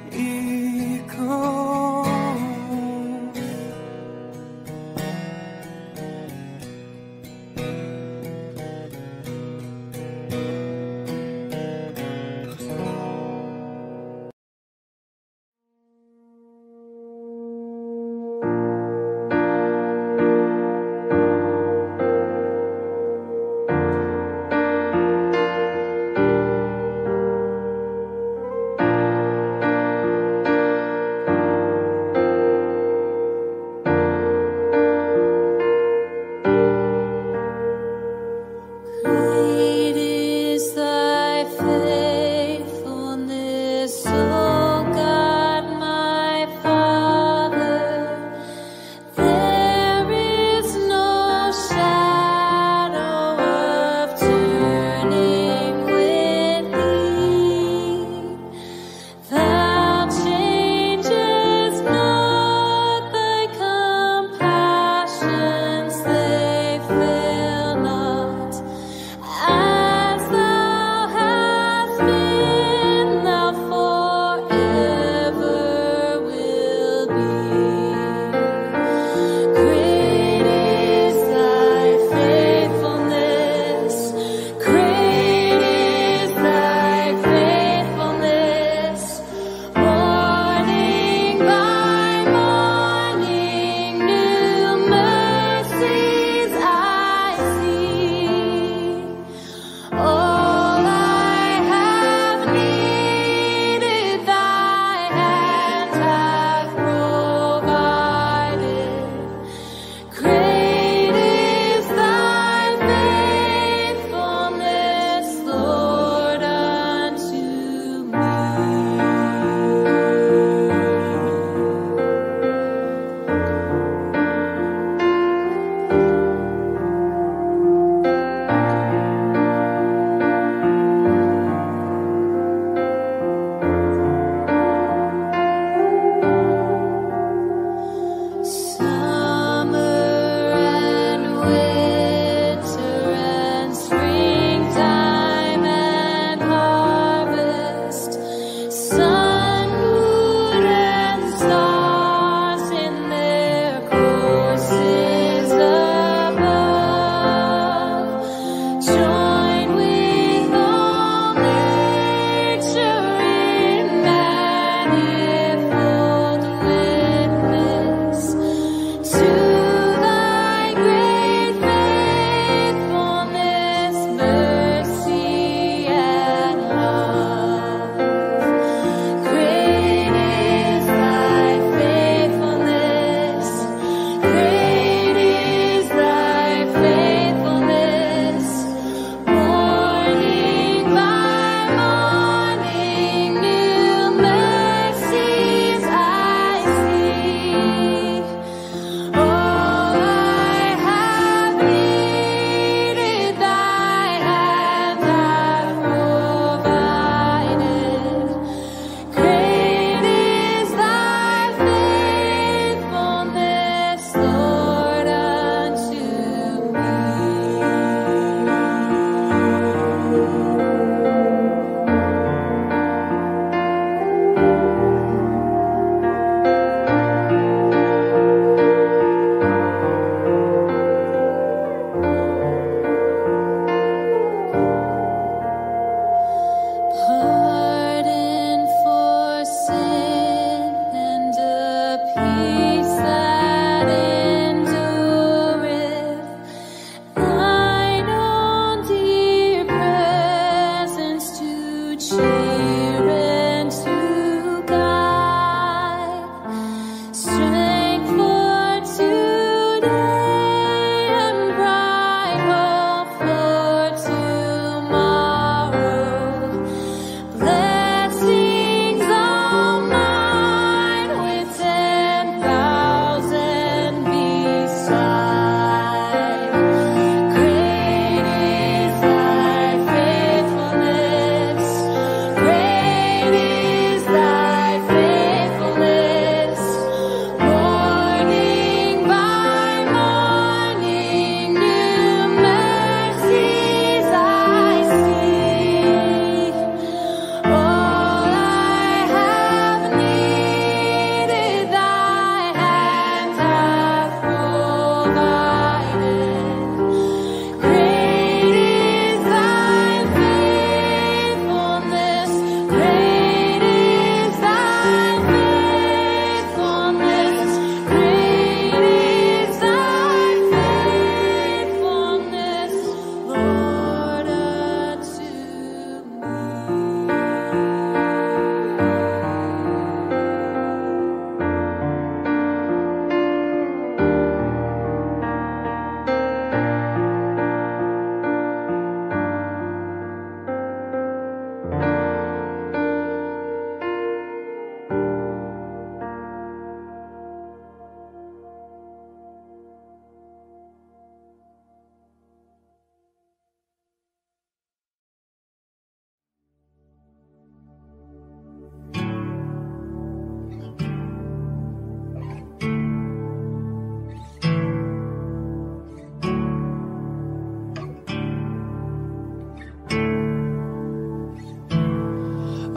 eagles.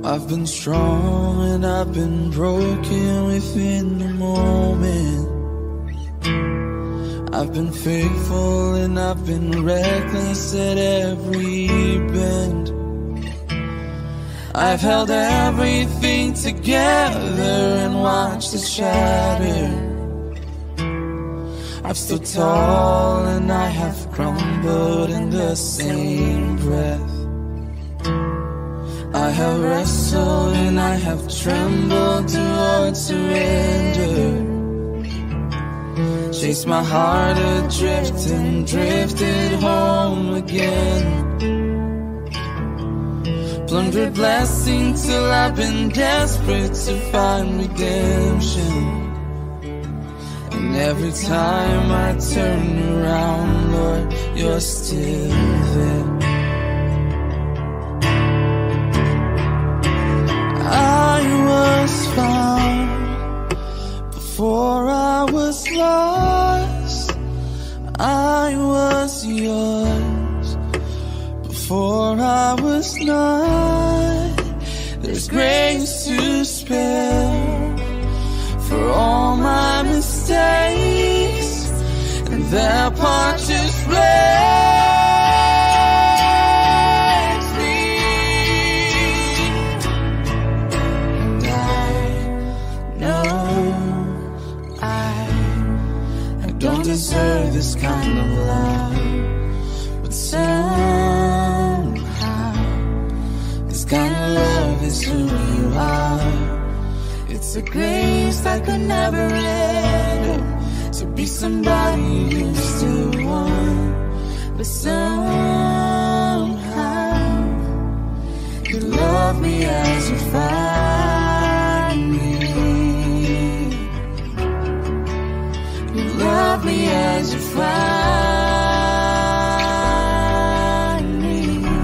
I've been strong and I've been broken within the moment. I've been faithful and I've been reckless at every bend. I've held everything together and watched it shatter. I've stood tall and I have crumbled in the same breath. I have wrestled and I have trembled towards surrender. Chased my heart adrift and drifted home again. Plundered blessing till I've been desperate to find redemption. And every time I turn around, Lord, you're still there. I was found before I was lost. I was yours before I was not. There's grace to spare for all my mistakes, and that part just breaks me. And I know I, I don't deserve this kind of love, but somehow this kind of love is who you are. It's a grace that could never end, to be somebody you used to want, but somehow you love me as you find me. You love me as you find me.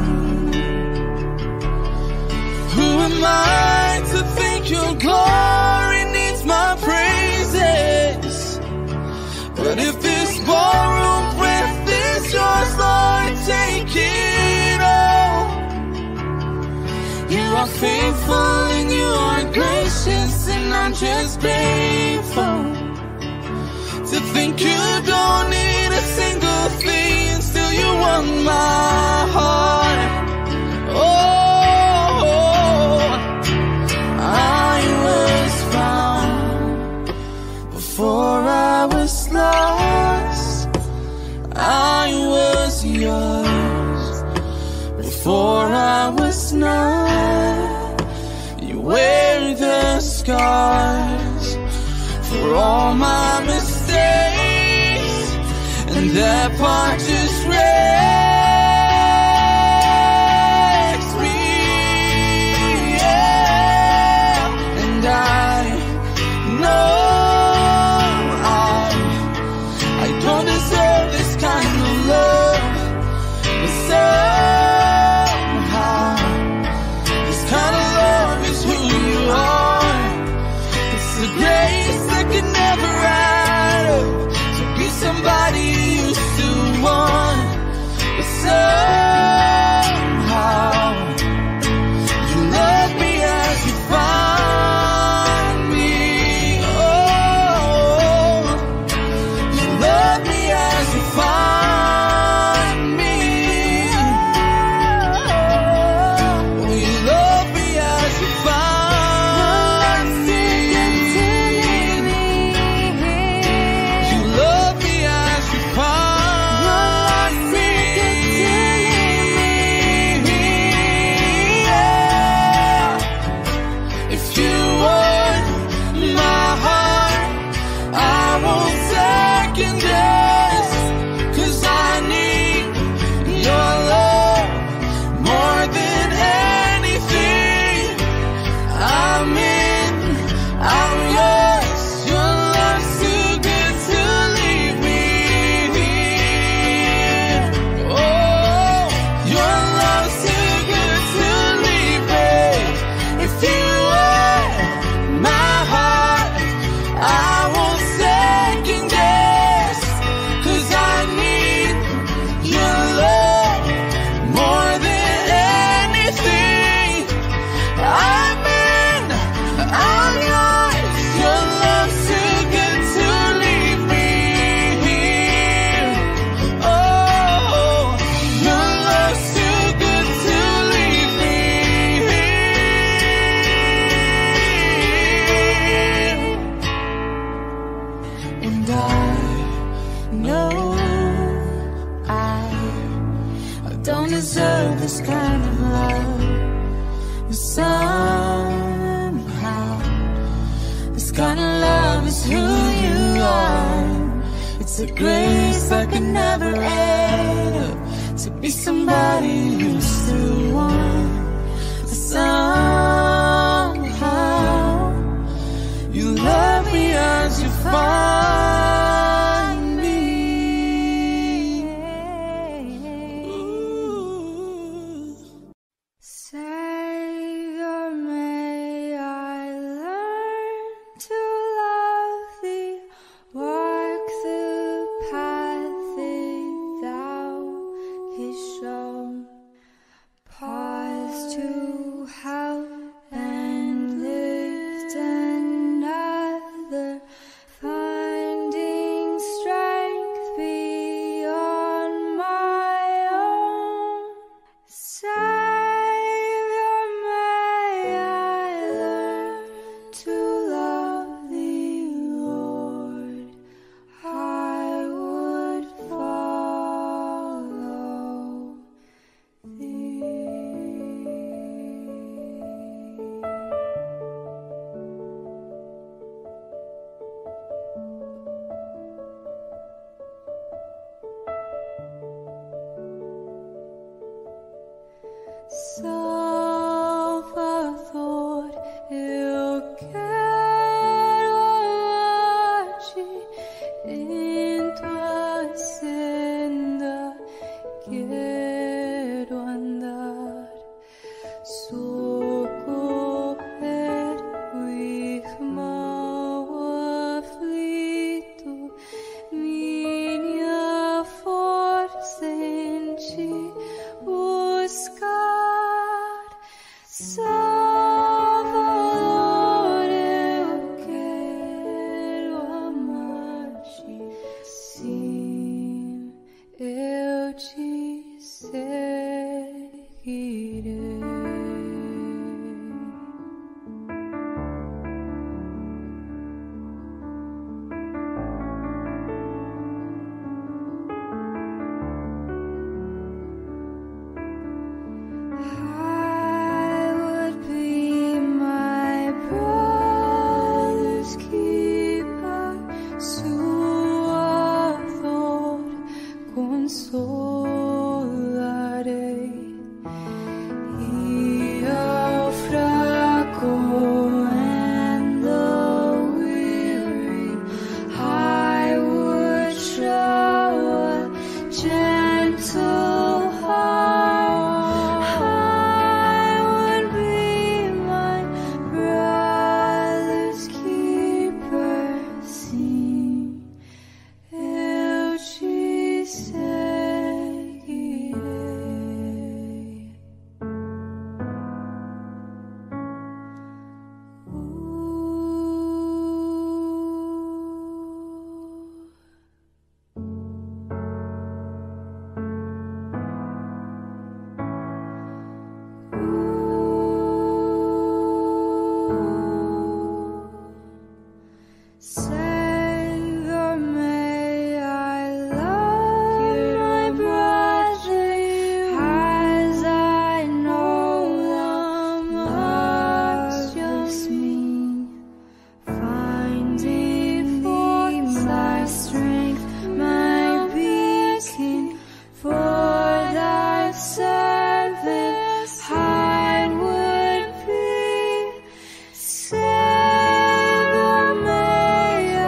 Who am I to think your glory needs my praises? But if this ballroom breath is yours, Lord, take it all. You are faithful and you are gracious, and I'm just grateful to think you don't need a single thing, still you want my heart. Oh, I was found before I was lost. I was yours before I was not. You wear the scars for all my mistakes, and that part just wrecks me. Yeah. And I know I don't deserve this kind of love, but somehow this kind of love is who you are. It's the grace that can never add up to be somebody you used to want, but somehow you love me as you find me. Oh, you love me as you find me. Oh, you love me as you find me. You love me as you find me. don't deserve this kind of love, but somehow this kind of love is who you are. It's a grace that can never add up to be somebody who's the one. But somehow you love me as you find me. Ooh. Savior, may I learn to love thee, walk the path that thou hast shown, pause to help and lift another, finding strength beyond my own. Savior, may I learn to love thee, Lord. I would follow thee. Salvador, eu quero hoje em tua senda, quero andar, socorrer o irmão aflito, minha força em ti buscar. Salvador, eu quero amar-te, sim, eu te seguirei. I would be my brother's keeper, sua dor consolarei, e ao fraco and the weary I would show a gentle heart. I would be my brother's keeper, sim, eu te seguirei. Savior, may I love my brother as I know thou must just me, finding thee my strength, my beacon, for thy service I would be. Savior, may I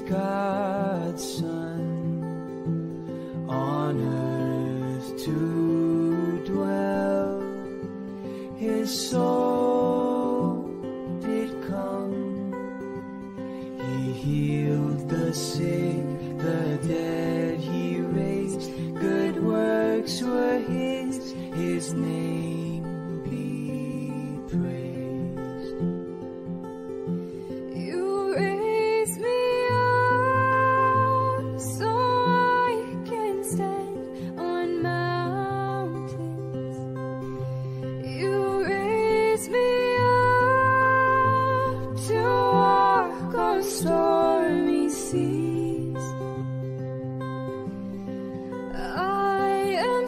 God's Son on earth to dwell. His soul did come. He healed the sick, the dead he raised. Good works were his, his name be praised. You raised me up so I can stand on mountains. You raised me up to walk on stormy seas. I am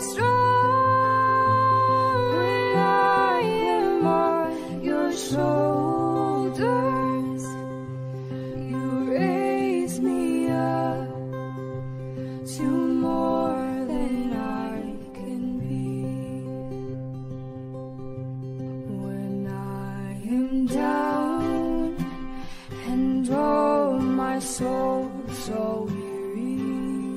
strong when I am on your shoulders. You raise me up to more than I can be. When I am down and oh my soul so weary,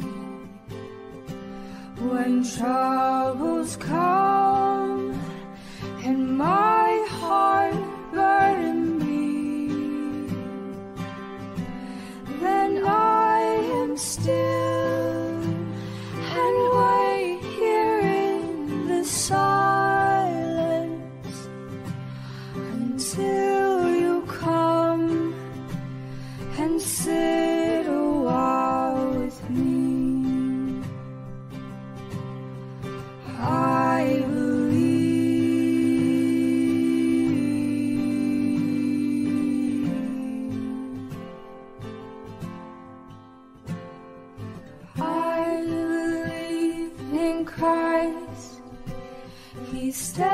when troubles come and my heart burden me, then I am still and wait here in the silence until you come and sit a while with me. I believe. I believe in Christ. He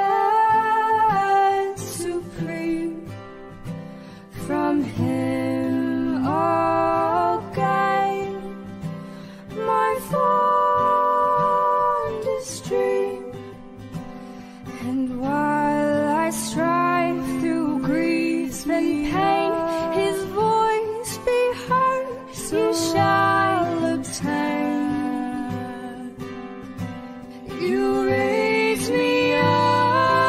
stands supreme. From him I'll gain my fondest dream. And while I strive through grief and pain, his voice be heard, you shall obtain. You raise me up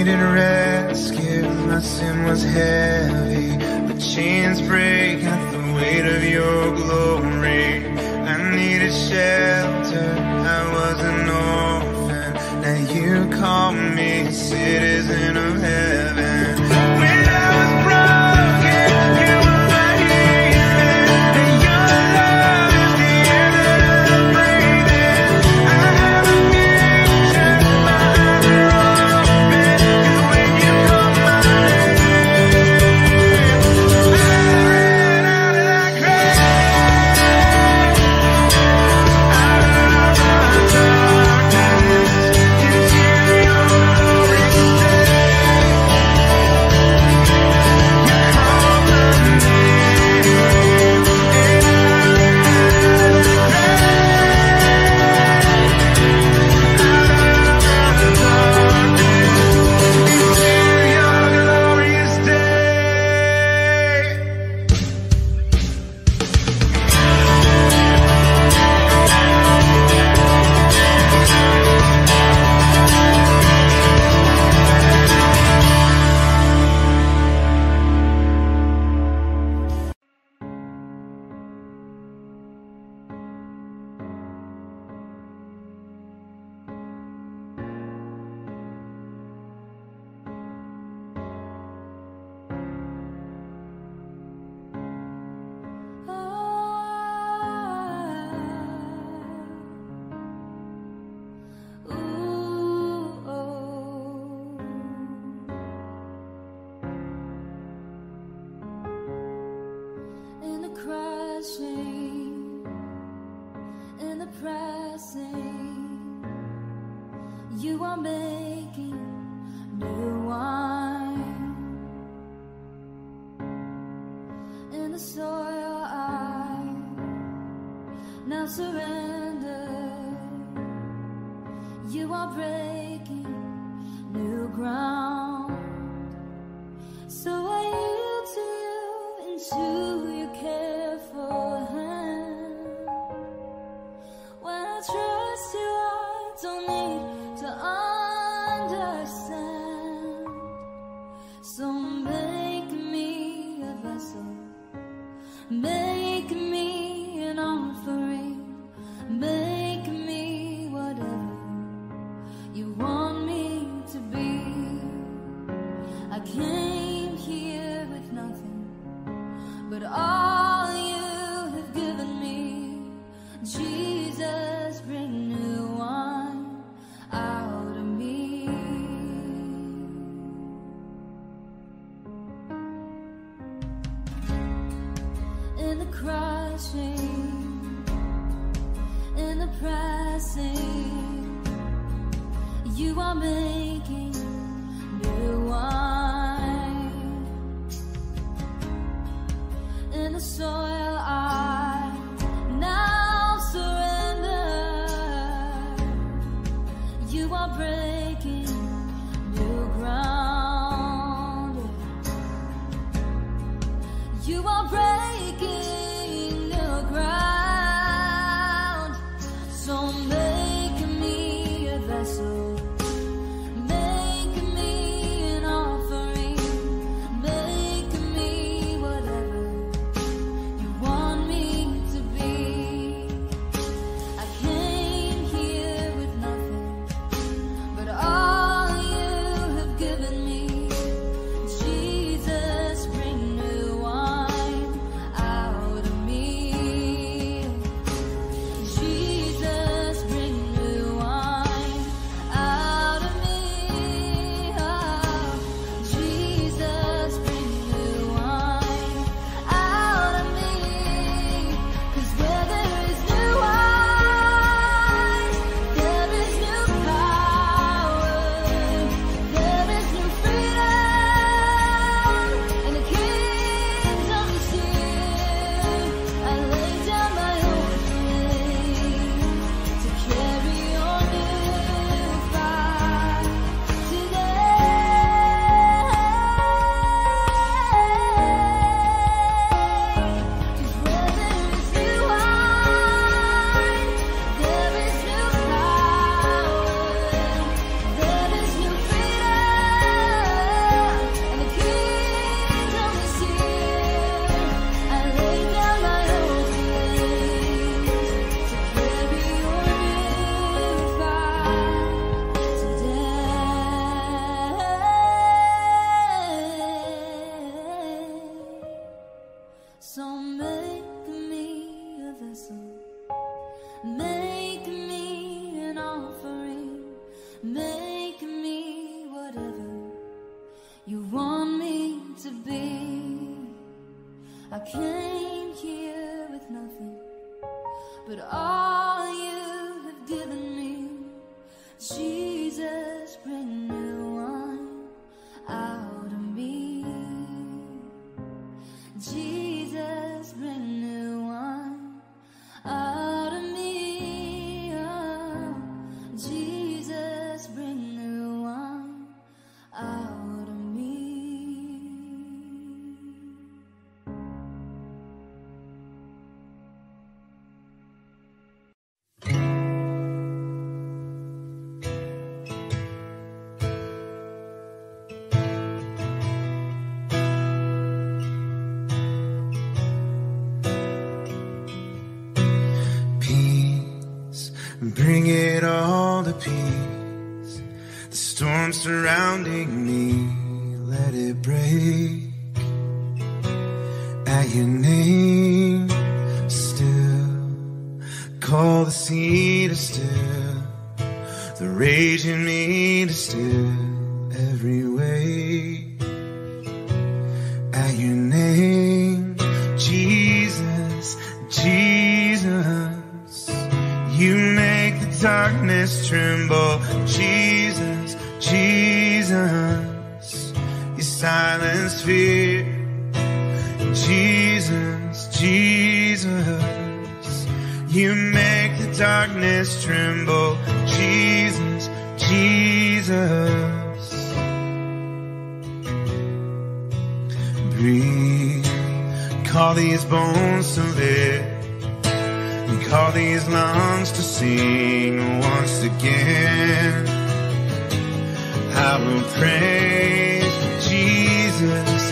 needed rescue, my sin was heavy, the chains break at the weight of your glory. I needed shelter, I was an orphan, now you call me citizen of heaven. When I was broken, you were my healing, and your love is the air that I'm breathing. I have a future, my eyes are open, 'cause when you call my name, I ran out of that grave, out of my darkness, into your glorious day. You called my name, and I ran out of the In the crashing, in the pressing, you are making new wine. In the soil I now surrender, you are breaking new ground. So I yield to you into your careful hand. When I trust you, I don't need to understand. So make me a vessel, make me an offering, make me whatever you want me to be. I came here with nothing but all you have given me. Jesus, bring new wine out of me. In the crushing, in the pressing, you are making new wine. In the soil I now surrender, you are breaking new ground. You are breaking new ground. So make me a vessel, make me an offering, make me whatever you want me to be. I came here with nothing but all you have given me. Jesus, bring new wine out of me. Jesus, bring new wine out of me. Oh, Jesus, bring new wine out of me. Peace, bring it all to peace. The storm surrounding me, let it break. At your name, still, call the sea to still, the rage in me to still every wave. At your name, Jesus, Jesus, you make the darkness tremble. Jesus, Jesus, you silence fear. Jesus, Jesus, you make the darkness tremble. Jesus, Jesus, breathe, call these bones to live, and call these lungs to sing once again. I will praise Jesus,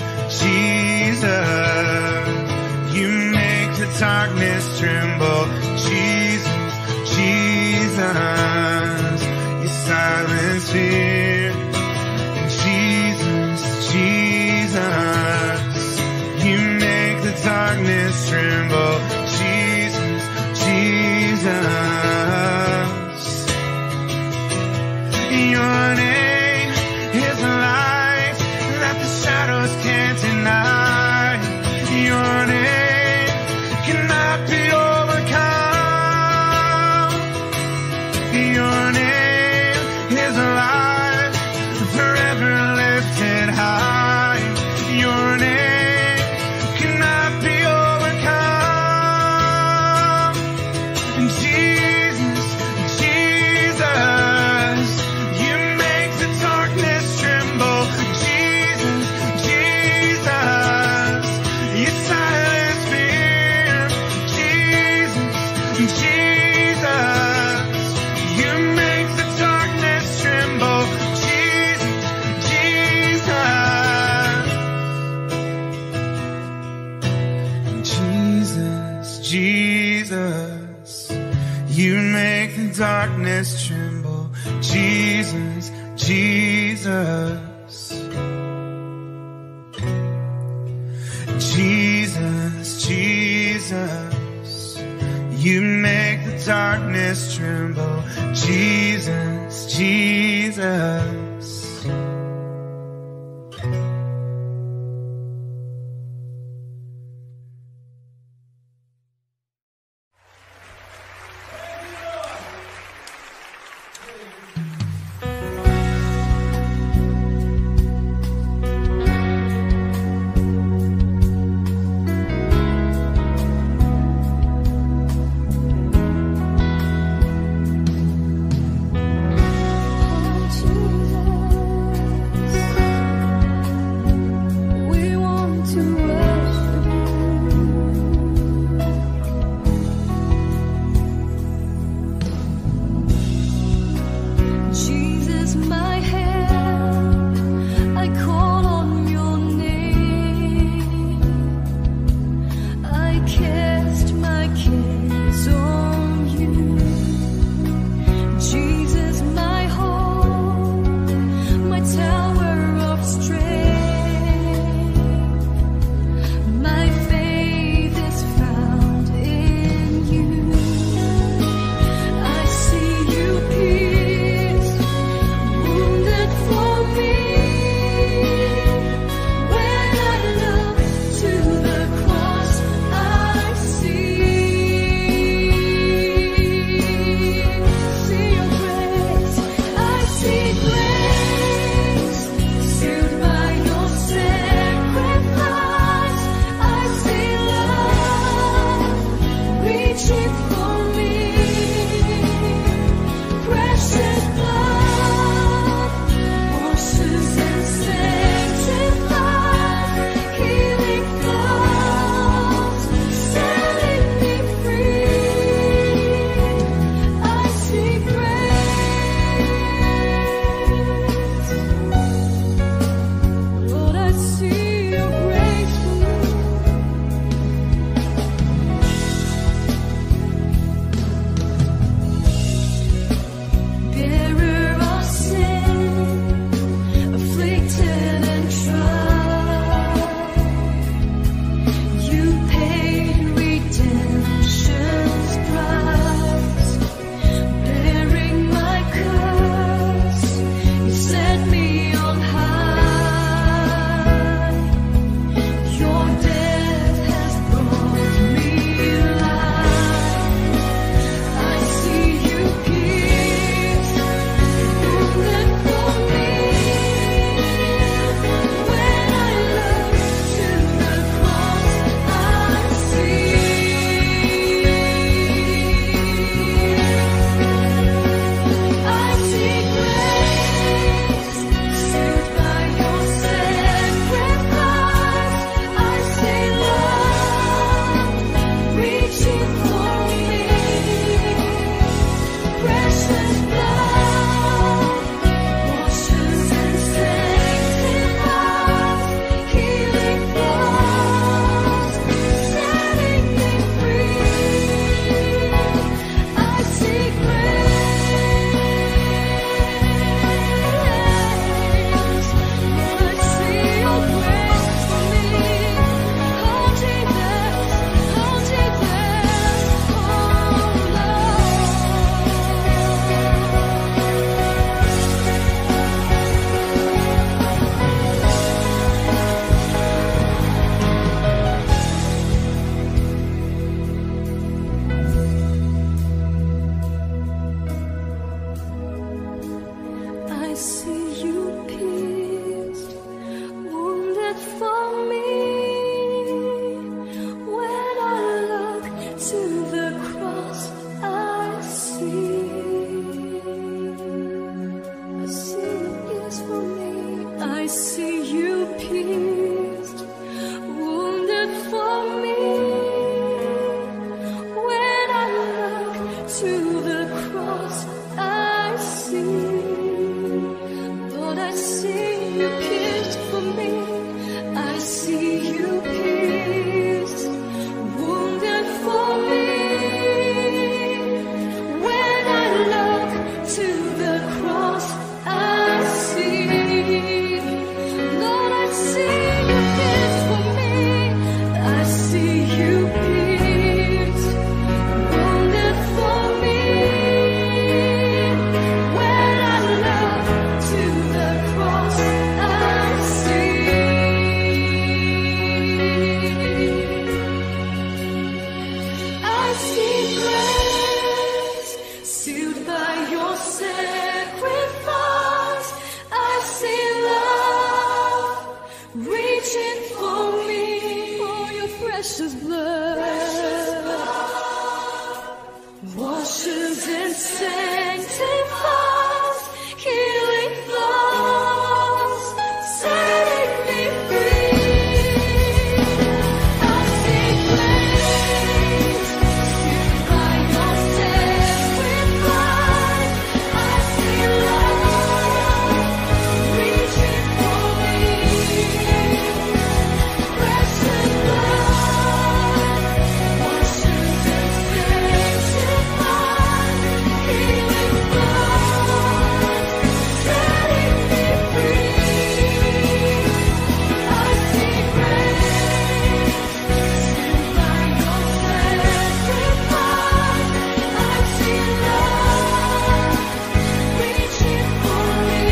Jesus, you make the darkness tremble. Jesus, Jesus, you silence fear. Jesus, Jesus, you make the darkness tremble. Jesus, Jesus, your name is light that the shadows can't deny. Your name cannot be overcome. Your name is alive, forever lifted high. Your name cannot be overcome. Jesus, Jesus, you make the darkness tremble. Jesus, Jesus, you silence fear. Jesus, Jesus, you make the darkness tremble. Jesus, Jesus, Jesus, you make the darkness tremble. Jesus, Jesus, Jesus, Jesus, you make the darkness tremble. Jesus, Jesus. Jesus, my hope, I see you pierced, wounded for me. When I look to the cross, I see, I see you pierced for me. I see you pierced, wounded for me. When I look to the cross, I see, Lord, I see you pierced for me. I see you pierced, wounded for me. When I look to the cross, I see, Lord, I see you pierced for me. I see you pierced, wounded for me. When I look to the cross, I see, I see grace sealed by your sacrifice. I see love reaching for me, for your precious blood washes and sanctifies, healing flows, setting me free. I see grace sealed by your sacrifice. I see love reaching for me, precious blood washes and sanctifies, healing flows, setting me free. I see grace sealed by your sacrifice. I see love reaching for me,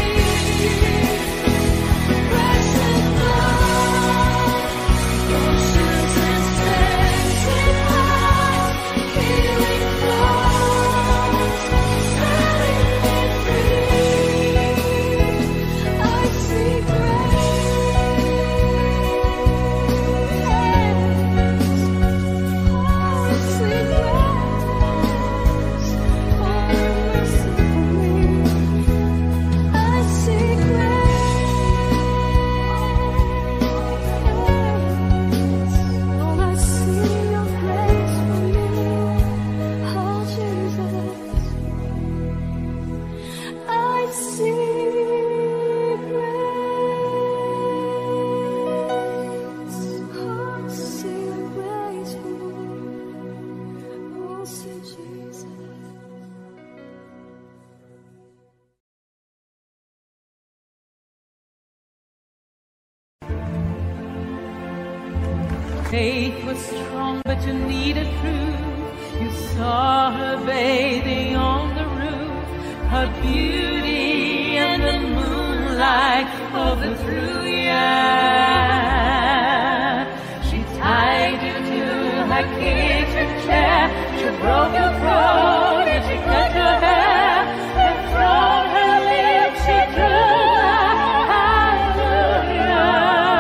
precious blood washes and sanctifies, healing flows, setting me free. I see Faith was strong, but you needed proof. You saw her bathing on the roof. Her beauty and the moonlight overthrew you. She tied you to her kitchen chair. She broke your throat and she cut your hair. And from her lips she drew a hallelujah.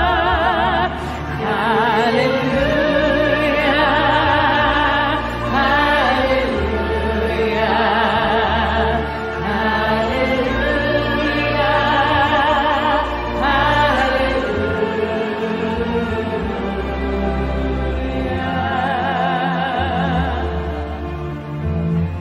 Hallelujah, hallelujah, hallelujah, hallelujah.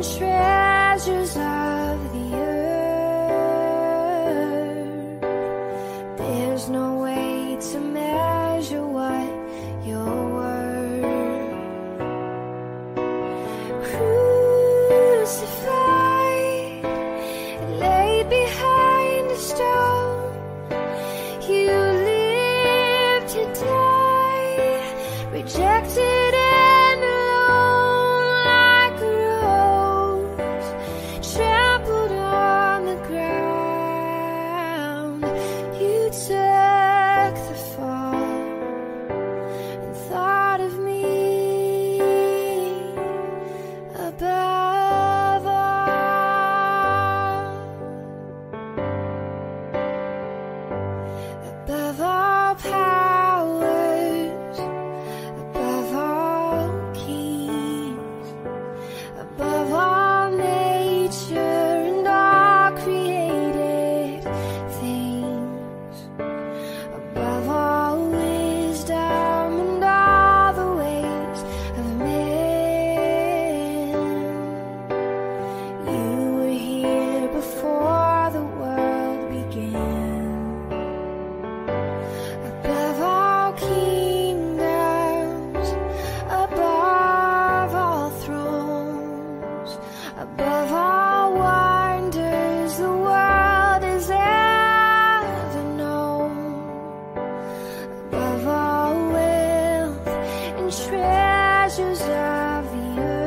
and treasures of the earth. There's no way to measure what you're worth. Crucified, laid behind a stone, you lived to die, rejected and alone like a rose, trampled on the ground. You took the fall and thought of me above all, above all powers, above all kings, above all nature and all created things, above all wisdom and all the ways of men. You were here before the world began. Above all kingdoms, above all thrones, above all wonders the world has ever known, above all wealth and treasures of the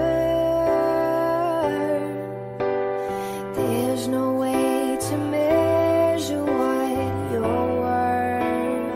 earth. There's no way to measure what you're worth.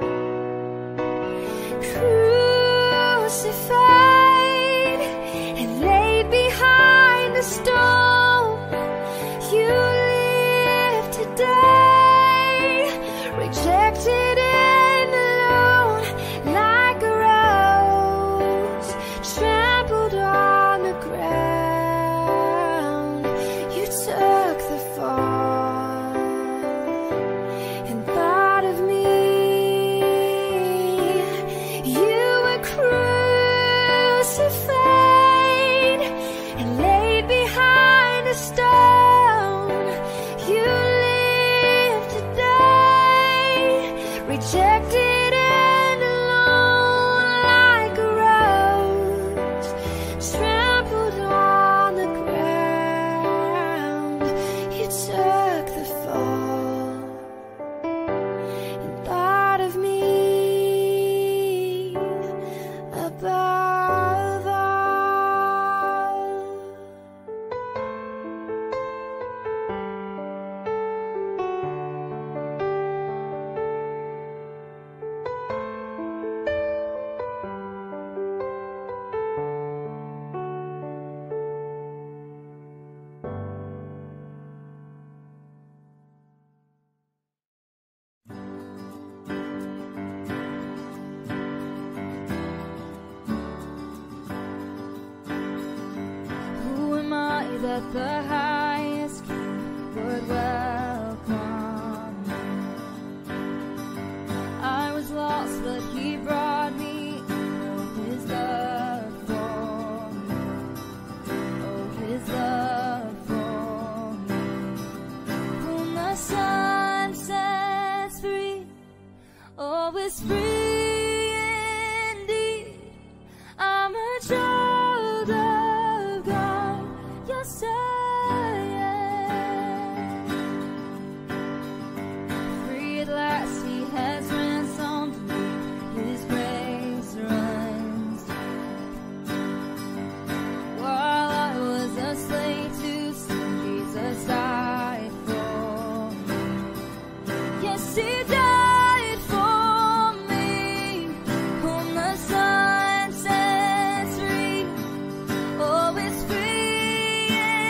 Crucified and laid behind a stone, you lived to die, rejected and alone like a rose, trampled on the ground. You took the fall and thought of me. You were crucified and laid behind a stone. You lived to die, rejected and alone like a rose, trampled on the ground. You took the fall and thought of me above all. Who am I that the highest king would welcome me? I was lost, but he brought me. Oh, his love for me. Oh, his love for me. Whom the sun sets free, oh, is free indeed. I'm a child of God, yes I am. Free at last, he has ransomed me. His grace runs deep. While I was a slave to sin, Jesus died for me. Yes, he died for me. Whom the Son sets free, oh, it's free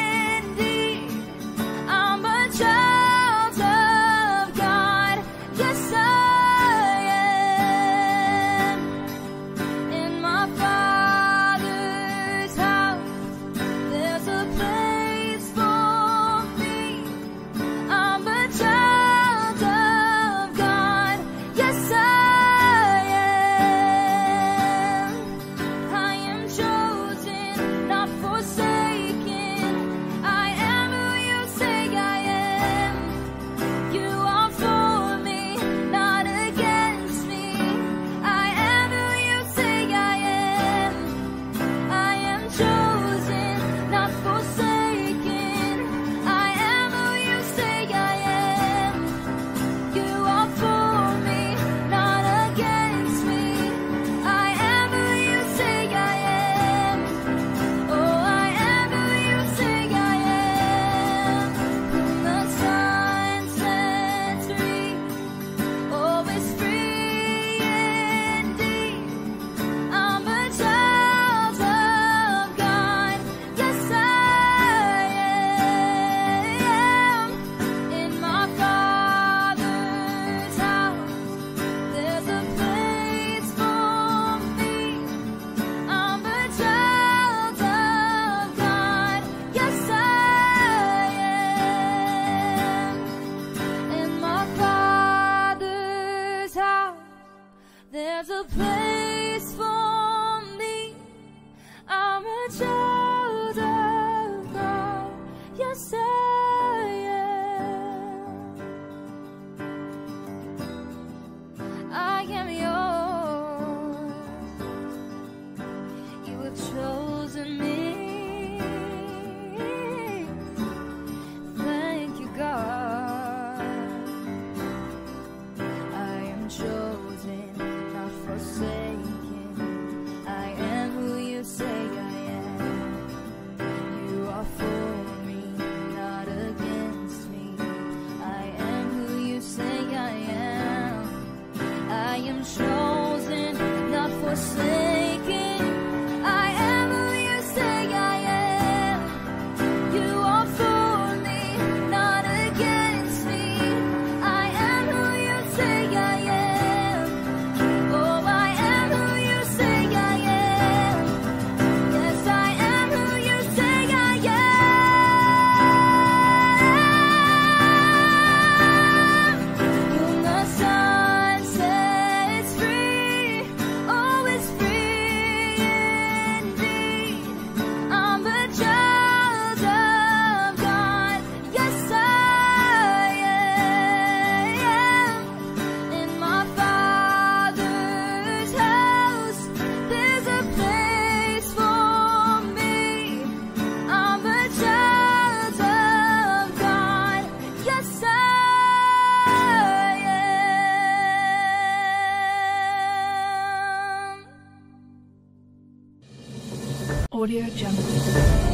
Audio Jungle.